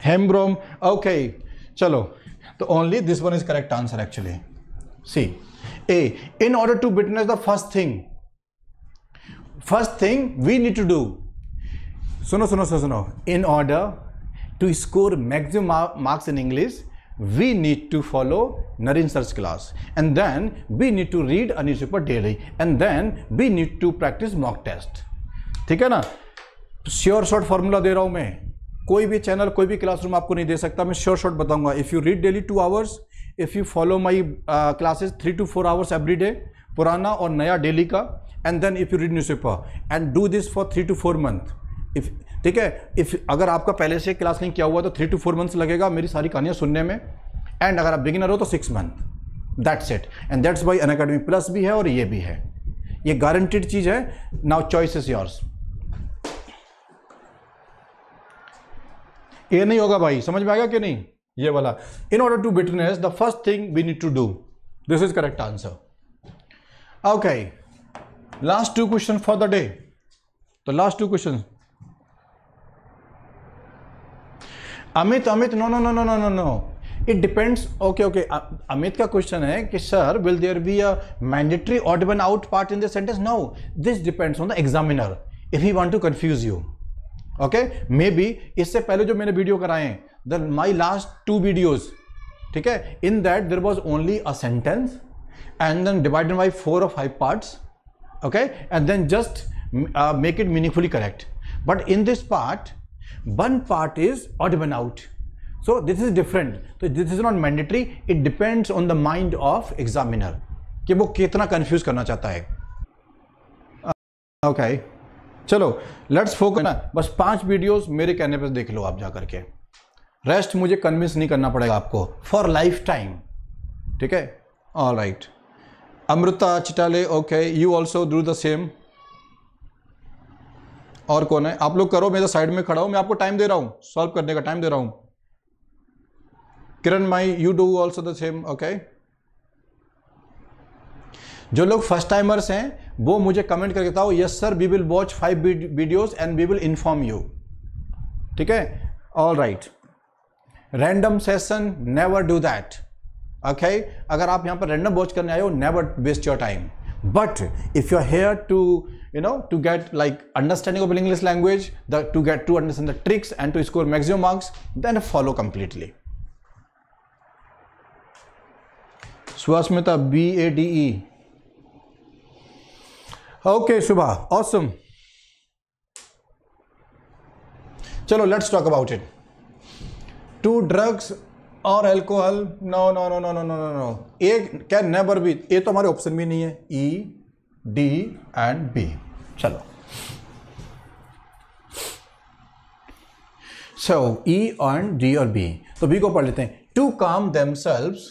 Hembrom, okay चलो, तो only this one is correct answer actually. C A, in order to witness the first thing, first thing we need to do, सुनो सुनो सुनो सुनो, in order to score maximum marks in English we need to follow Narendra sir's class, and then we need to read a newspaper daily, and then we need to practice mock test. ठीक है ना. Sure short formula दे रहा हूं मैं, कोई भी channel कोई भी क्लासरूम आपको नहीं दे सकता. मैं श्योर शॉर्ट बताऊंगा. If you read daily two hours, if you follow my classes three to four hours every day, पुराना और नया डेली का, and then if you read newspaper and do this for three to four month, if ठीक है, if अगर आपका पहले से क्लास नहीं किया हुआ तो थ्री टू फोर मंथ्स लगेगा मेरी सारी कहानियां सुनने में, एंड अगर आप बिगिनर हो तो six month. That's it, and that's why Unacademy plus भी है और ये भी है, ये गारंटीड चीज है. Now choice is yours. ये नहीं होगा भाई, समझ में आ गया कि नहीं? ये वाला, in order to witness the first thing we need to do, this is correct answer. Okay, last two question for the day. तो last two question. Amit Amit no no no no no no no it depends. Okay okay, Amit का question है कि sir will there be a mandatory odd one out part in the sentence? No, this depends on the examiner if he want to confuse you. Okay, maybe इससे पहले जो मैंने video कराए हैं, the my last two videos, ठीक है, in that there was only a sentence and then divided by four और five parts, okay, and then just make it meaningfully correct. But in this part one part is odd one out, so this is different. So this is not mandatory, it depends on the mind of examiner कि वो कितना confuse करना चाहता है. Okay okay. चलो let's focus ना, बस पांच वीडियोस मेरे कहने पे देख लो आप जा करके, रेस्ट मुझे कन्विंस नहीं करना पड़ेगा आपको फॉर लाइफ टाइम. ठीक है, all right. Amrita Chitale, okay, you also do the same. और कौन है? आप लोग करो, मैं तो साइड में खड़ा हूं, मैं आपको टाइम दे रहा हूं, सॉल्व करने का टाइम दे रहा हूं. Kiran Mai, you do also the same. Okay, जो लोग फर्स्ट टाइमर्स हैं वो मुझे कमेंट करके बताओ, yes sir we will watch five videos and we will inform you. ठीक है, all right. Random session, never do that. Okay, अगर आप यहां पर रैंडम वॉच करने आए हो, never waste your time. But if you are here to, you know, to get like understanding of English language, the, to get to understand the tricks and to score maximum marks, then follow completely. Swasmita, B A D E. Okay, Shubha, awesome. Chalo, let's talk about it. Two drugs और alcohol, no no no no no no no no. एक क्या, never be, ये तो हमारे option भी नहीं है. E, D and B. चलो, सो ई एंड डी और बी. तो बी को पढ़ लेते हैं. To calm themselves,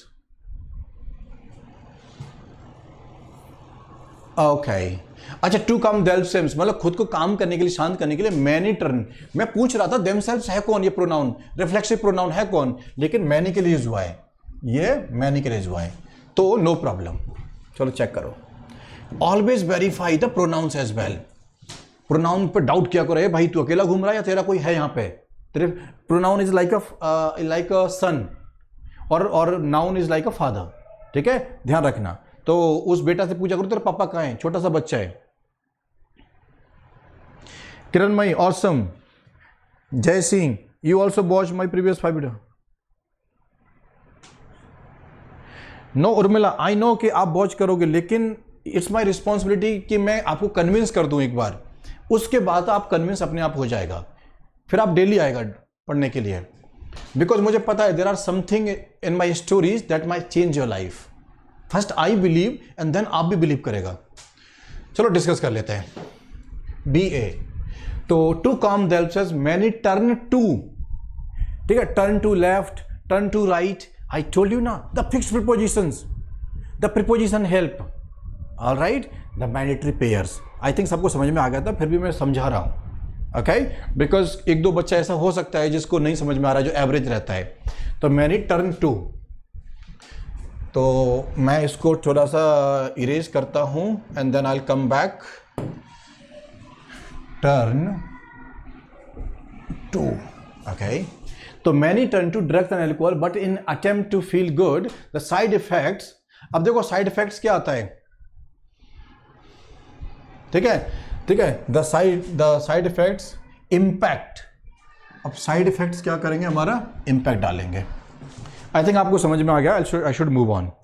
okay. अच्छा, टू काम देमसेल्व्स मतलब खुद को काम करने के लिए, शांत करने के लिए. मैनी टर्न, मैं पूछ रहा था देमसेल्व्स है कौन, ये प्रोनाउन रिफ्लेक्सिव प्रोनाउन है कौन, लेकिन मैनी के लिए यूज हुआ है, ये मैनी के लिए यूज हुआ है, तो नो प्रॉब्लम. चलो चेक करो. Always verify the pronouns as well. Pronoun पे डाउट किया करो, भाई तू अकेला घूम रहा है या तेरा कोई है यहाँ पे. तेरे pronoun is like a like a son और और noun is like a father. ठीक है, ध्यान रखना. तो उस बेटा से पूछा करो तेरे पापा कहाँ हैं, छोटा सा बच्चा है. Kiran Mai, awesome. Jai Singh, you also watch my previous five video. No Urmila, I know कि आप वॉच करोगे, लेकिन इट्स माई रिस्पॉन्सिबिलिटी कि मैं आपको कन्विंस कर दूं एक बार, उसके बाद आप कन्विंस अपने आप हो जाएगा, फिर आप डेली आएगा पढ़ने के लिए. बिकॉज मुझे पता है there are something in my stories that my change your life. First I believe and then आप भी बिलीव करेगा. चलो डिस्कस कर लेते हैं. बी ए, तो to calm themselves, many turn to. ठीक है, turn to left, turn to right. I told you ना, the fixed prepositions, the preposition help. All right, the mandatory pairs. I think सबको समझ में आ गया था, फिर भी मैं समझा रहा हूं. ओके, बिकॉज एक दो बच्चा ऐसा हो सकता है जिसको नहीं समझ में आ रहा है, जो एवरेज रहता है. तो मैनी टर्न टू, तो मैं इसको थोड़ा सा इरेज करता हूं and then I will come back. Turn to, okay. तो many turn to drugs and alcohol but in attempt to feel good the side effects. अब देखो साइड इफेक्ट्स क्या आता है, ठीक है ठीक है, the side the side effects impact. अब साइड इफेक्ट्स क्या करेंगे, हमारा इम्पैक्ट डालेंगे। आई थिंक आपको समझ में आ गया। I should move on.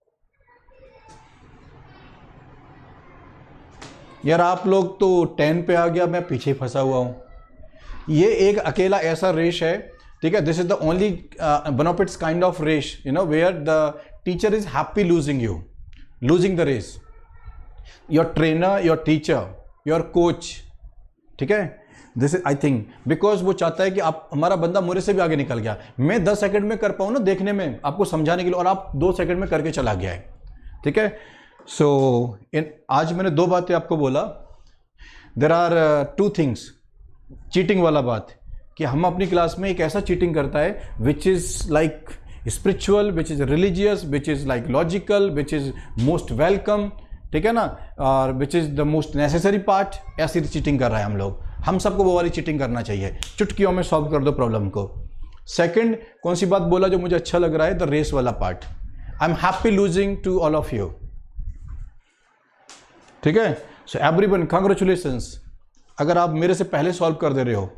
यार आप लोग तो टेन पे आ गया, मैं पीछे फंसा हुआ हूं। ये एक अकेला ऐसा रेश है, ठीक है, this is the only one of its kind of race, you know, where the teacher is happy losing you, losing the race, your trainer, your teacher, your coach, ठीक है। This is I think because वो चाहता है कि आप, हमारा बंदा मेरे से भी आगे निकल गया, मैं दस सेकंड में कर पाऊँ ना देखने में, आपको समझाने के लिए, और आप दो सेकंड में करके चला गया है, ठीक है। सो इन आज मैंने दो बातें आपको बोला। There are two things, cheating वाला बात, कि हम अपनी क्लास में एक ऐसा चीटिंग करता है which is like spiritual, which is religious, which is like logical, which is most welcome, ठीक है ना, और which is the most necessary part. ऐसी चीटिंग कर रहा है हम लोग। हम सबको वो वाली चीटिंग करना चाहिए, चुटकियों में सॉल्व कर दो प्रॉब्लम को। सेकंड कौन सी बात बोला जो मुझे अच्छा लग रहा है, द रेस वाला part. I am happy losing to all of you, ठीक है। सो एवरीवन कांग्रेचुलेशंस, अगर आप मेरे से पहले सॉल्व कर दे रहे हो,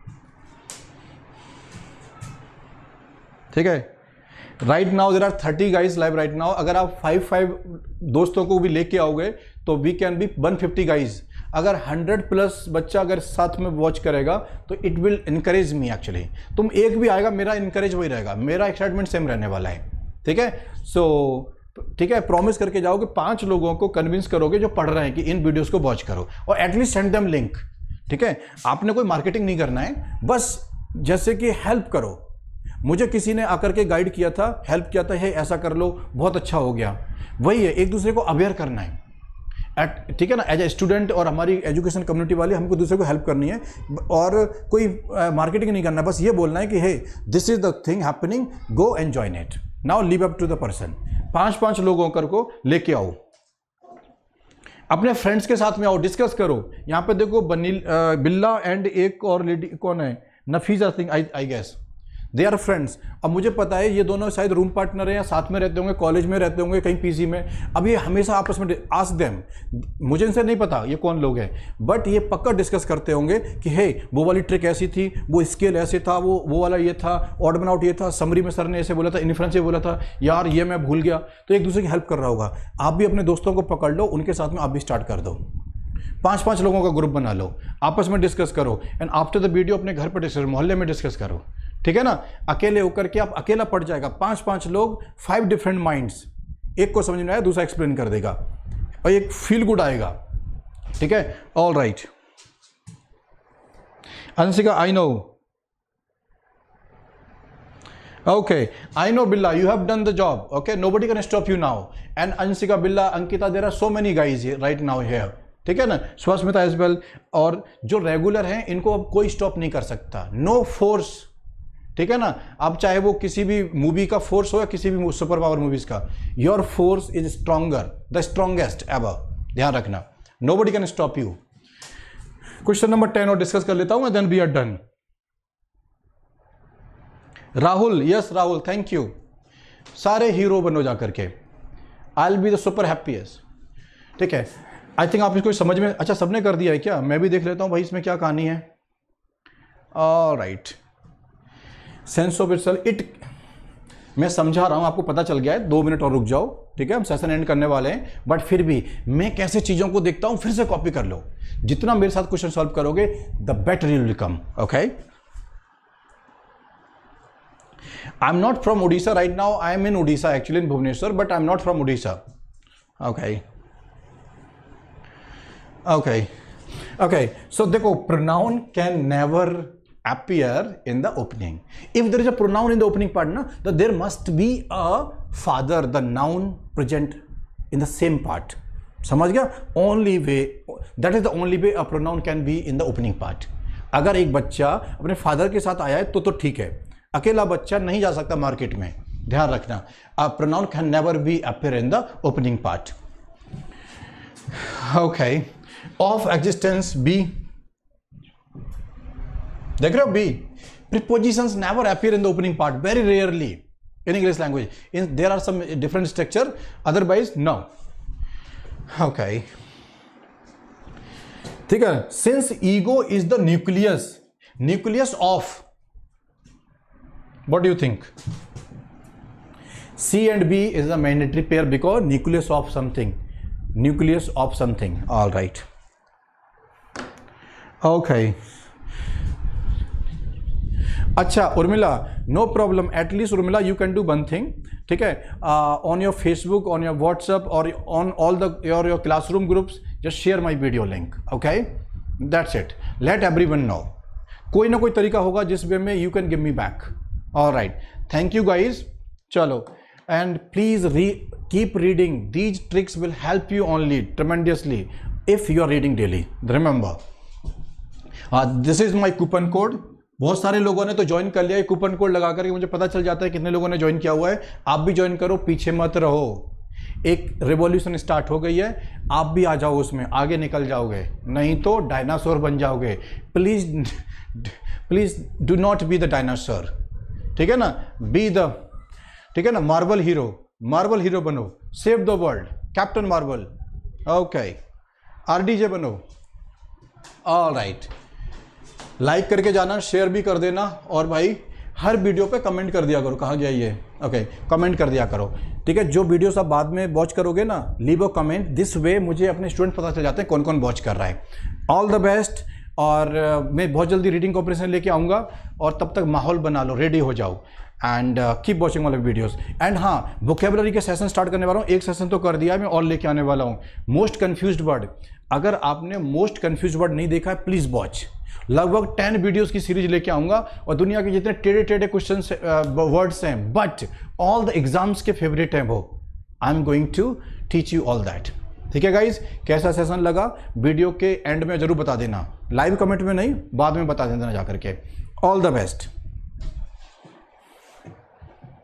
ठीक है। Right now there are thirty guys live right now. अगर आप फाइव फाइव दोस्तों को भी लेके आओगे तो we can be one fifty guys. अगर हंड्रेड प्लस बच्चा अगर साथ में वॉच करेगा तो it will encourage me actually. तुम एक भी आएगा, मेरा इनकरेज वही रहेगा, मेरा एक्साइटमेंट सेम रहने वाला है, ठीक है। सो ठीक है, प्रॉमिस करके जाओगे, पांच लोगों को कन्विंस करोगे जो पढ़ रहे हैं कि इन वीडियोस को वॉच करो, और एटलीस्ट सेंड देम लिंक, ठीक है। आपने कोई मार्केटिंग नहीं करना है, बस जैसे कि हेल्प करो। मुझे किसी ने आकर के गाइड किया था, हेल्प किया था, हे ऐसा कर लो, बहुत अच्छा हो गया। वही है, एक दूसरे को अवेयर करना है, एट ठीक है ना। एज ए स्टूडेंट और हमारी एजुकेशन कम्युनिटी वाले, हमको दूसरे को हेल्प करनी है, और कोई मार्केटिंग नहीं करना है, बस ये बोलना है कि hey this is the thing happening, go and join it, now leave up to the person. पांच पांच लोगों कर को लेके आओ, अपने फ्रेंड्स के साथ में आओ, डिस्कस करो। यहाँ पे देखो बनील बिल्ला एंड एक और लेडी कौन है, Nafisa Singh, I I guess they are friends. अब मुझे पता है ये दोनों शायद रूम पार्टनर हैं, या साथ में रहते होंगे, कॉलेज में रहते होंगे, कहीं पीजी में। अब ये हमेशा आपस में आस्क देम, मुझे इनसे नहीं पता ये कौन लोग हैं, बट ये पक्का डिस्कस करते होंगे कि हे वो वाली ट्रिक ऐसी थी, वो स्केल ऐसे था, वो वो वाला ये था, ऑड मन आउट ये था, समरी में सर ने ऐसे बोला था, इन्फ्रेंस ये बोला था, यार ये मैं भूल गया। तो एक दूसरे की हेल्प कर रहा होगा। आप भी अपने दोस्तों को पकड़ लो, उनके साथ में आप भी स्टार्ट कर दो, पांच पांच लोगों का ग्रुप बना लो, आपस में डिस्कस करो, एंड आफ्टर द वीडियो अपने घर पर डिस्कस, मोहल्ले में डिस्कस करो, ठीक है ना। अकेले होकर के आप अकेला पड़ जाएगा, पांच पांच लोग, फाइव डिफरेंट माइंड्स, एक को समझ में आया दूसरा एक्सप्लेन कर देगा, और एक फील गुड आएगा, ठीक है। All right Anshika, I know, okay I know Billa, you have done the job, okay, nobody can stop you now. And Anshika, Billa, Ankita, there are so many guys right now here, ठीक है ना, स्वस्मिता एज वेल। और जो regular हैं इनको अब कोई स्टॉप नहीं कर सकता, नो फोर्स, ठीक है ना। आप चाहे वो किसी भी मूवी का फोर्स हो या किसी भी सुपर पावर मूवीज का, your force is stronger, the strongest ever, ध्यान रखना, nobody can stop you. Question number ten और डिस्कस कर लेता हूं मैं, then we are done. Rahul, yes Rahul, thank you. सारे हीरो बनो जा करके, I will be the super happiest, ठीक है। आई थिंक आप इसको समझ में, अच्छा सबने कर दिया है क्या, मैं भी देख लेता हूं भाई इसमें क्या कहानी है। All right, sense of itself, it, मैं समझा रहा हूं, आपको पता चल गया है, दो मिनट और रुक जाओ, ठीक है, हम सेशन एंड करने वाले हैं, बट फिर भी मैं कैसे चीजों को देखता हूं, फिर से कॉपी कर लो। जितना मेरे साथ क्वेश्चन सॉल्व करोगे the better you will come, okay. I am not from Orissa right now, I am in Orissa actually, in Bhubaneswar, but I am not from Orissa, okay okay okay. So देखो, pronoun can never appear in the opening. If there is a pronoun in the opening part, na, then there must be a father, the noun present in the same part. समझ गया? Only way, that is the only way a pronoun can be in the opening part. अगर एक बच्चा अपने father के साथ आया है तो तो ठीक है, अकेला बच्चा नहीं जा सकता मार्केट में, ध्यान रखना। A pronoun can never be appear in the opening part. Okay. Of existence, be, देख रहे हो, be, prepositions never appear in the opening part, very rarely in English language. In there are some different structure, otherwise no. Okay, ठीक है. Since ego is the nucleus nucleus of, what do you think? C and B is a mandatory pair because nucleus of something, nucleus of something. All right. Okay. अच्छा Urmila, no problem. At least Urmila you can do one thing, ठीक है, on your Facebook, on your WhatsApp और on all the your your classroom groups, just share my video link. Okay, that's it. Let everyone know. कोई ना कोई तरीका होगा जिस way में you can give me back. All right, thank you guys. चलो, and please re keep reading. These tricks will help you only ट्रेमेंडियसली if you are reading daily. Remember, this is my coupon code. बहुत सारे लोगों ने तो join कर लिया है. Coupon code लगा करके मुझे पता चल जाता है कितने लोगों ने ज्वाइन किया हुआ है. आप भी ज्वाइन करो, पीछे मत रहो. एक रिवॉल्यूशन स्टार्ट हो गई है, आप भी आ जाओ उसमें, आगे निकल जाओगे, नहीं तो डायनासोर बन जाओगे. Please please do not be the dinosaur, ठीक है ना. बी द, ठीक है ना, मार्वल हीरो. मार्वल हीरो बनो, save the world, captain Marvel. Okay, RDJ बनो. ऑल राइट, लाइक करके जाना, शेयर भी कर देना, और भाई हर वीडियो पे कमेंट कर दिया करो. कहाँ गया ये? ओके, कमेंट कर दिया करो, ठीक है. जो वीडियोस आप बाद में वॉच करोगे ना, leave a comment. This way मुझे अपने स्टूडेंट पता चल जाते हैं कौन कौन वॉच कर रहा है. All the best. और uh, मैं बहुत जल्दी रीडिंग कॉम्पिटिशन लेके आऊँगा, और तब तक माहौल बना लो, रेडी हो जाओ, एंड कीप वॉचिंग वाले वीडियोस. एंड हाँ, वोकेबलरी के सेशन स्टार्ट करने वाला हूँ. एक सेशन तो कर दिया है, मैं और लेके आने वाला हूँ. मोस्ट कन्फ्यूज्ड वर्ड, अगर आपने मोस्ट कन्फ्यूज्ड वर्ड नहीं देखा है, प्लीज़ वॉच. लगभग टेन वीडियोस की सीरीज लेके आऊँगा, और दुनिया के जितने टेढ़े टेढ़े क्वेश्चन वर्ड्स हैं, बट ऑल द एग्जाम्स के फेवरेट हैं वो, I am going to teach you all that. ठीक है गाइज, कैसा सेशन लगा वीडियो के एंड में जरूर बता देना. लाइव कमेंट में नहीं, बाद में बता देना जा करके. All the best.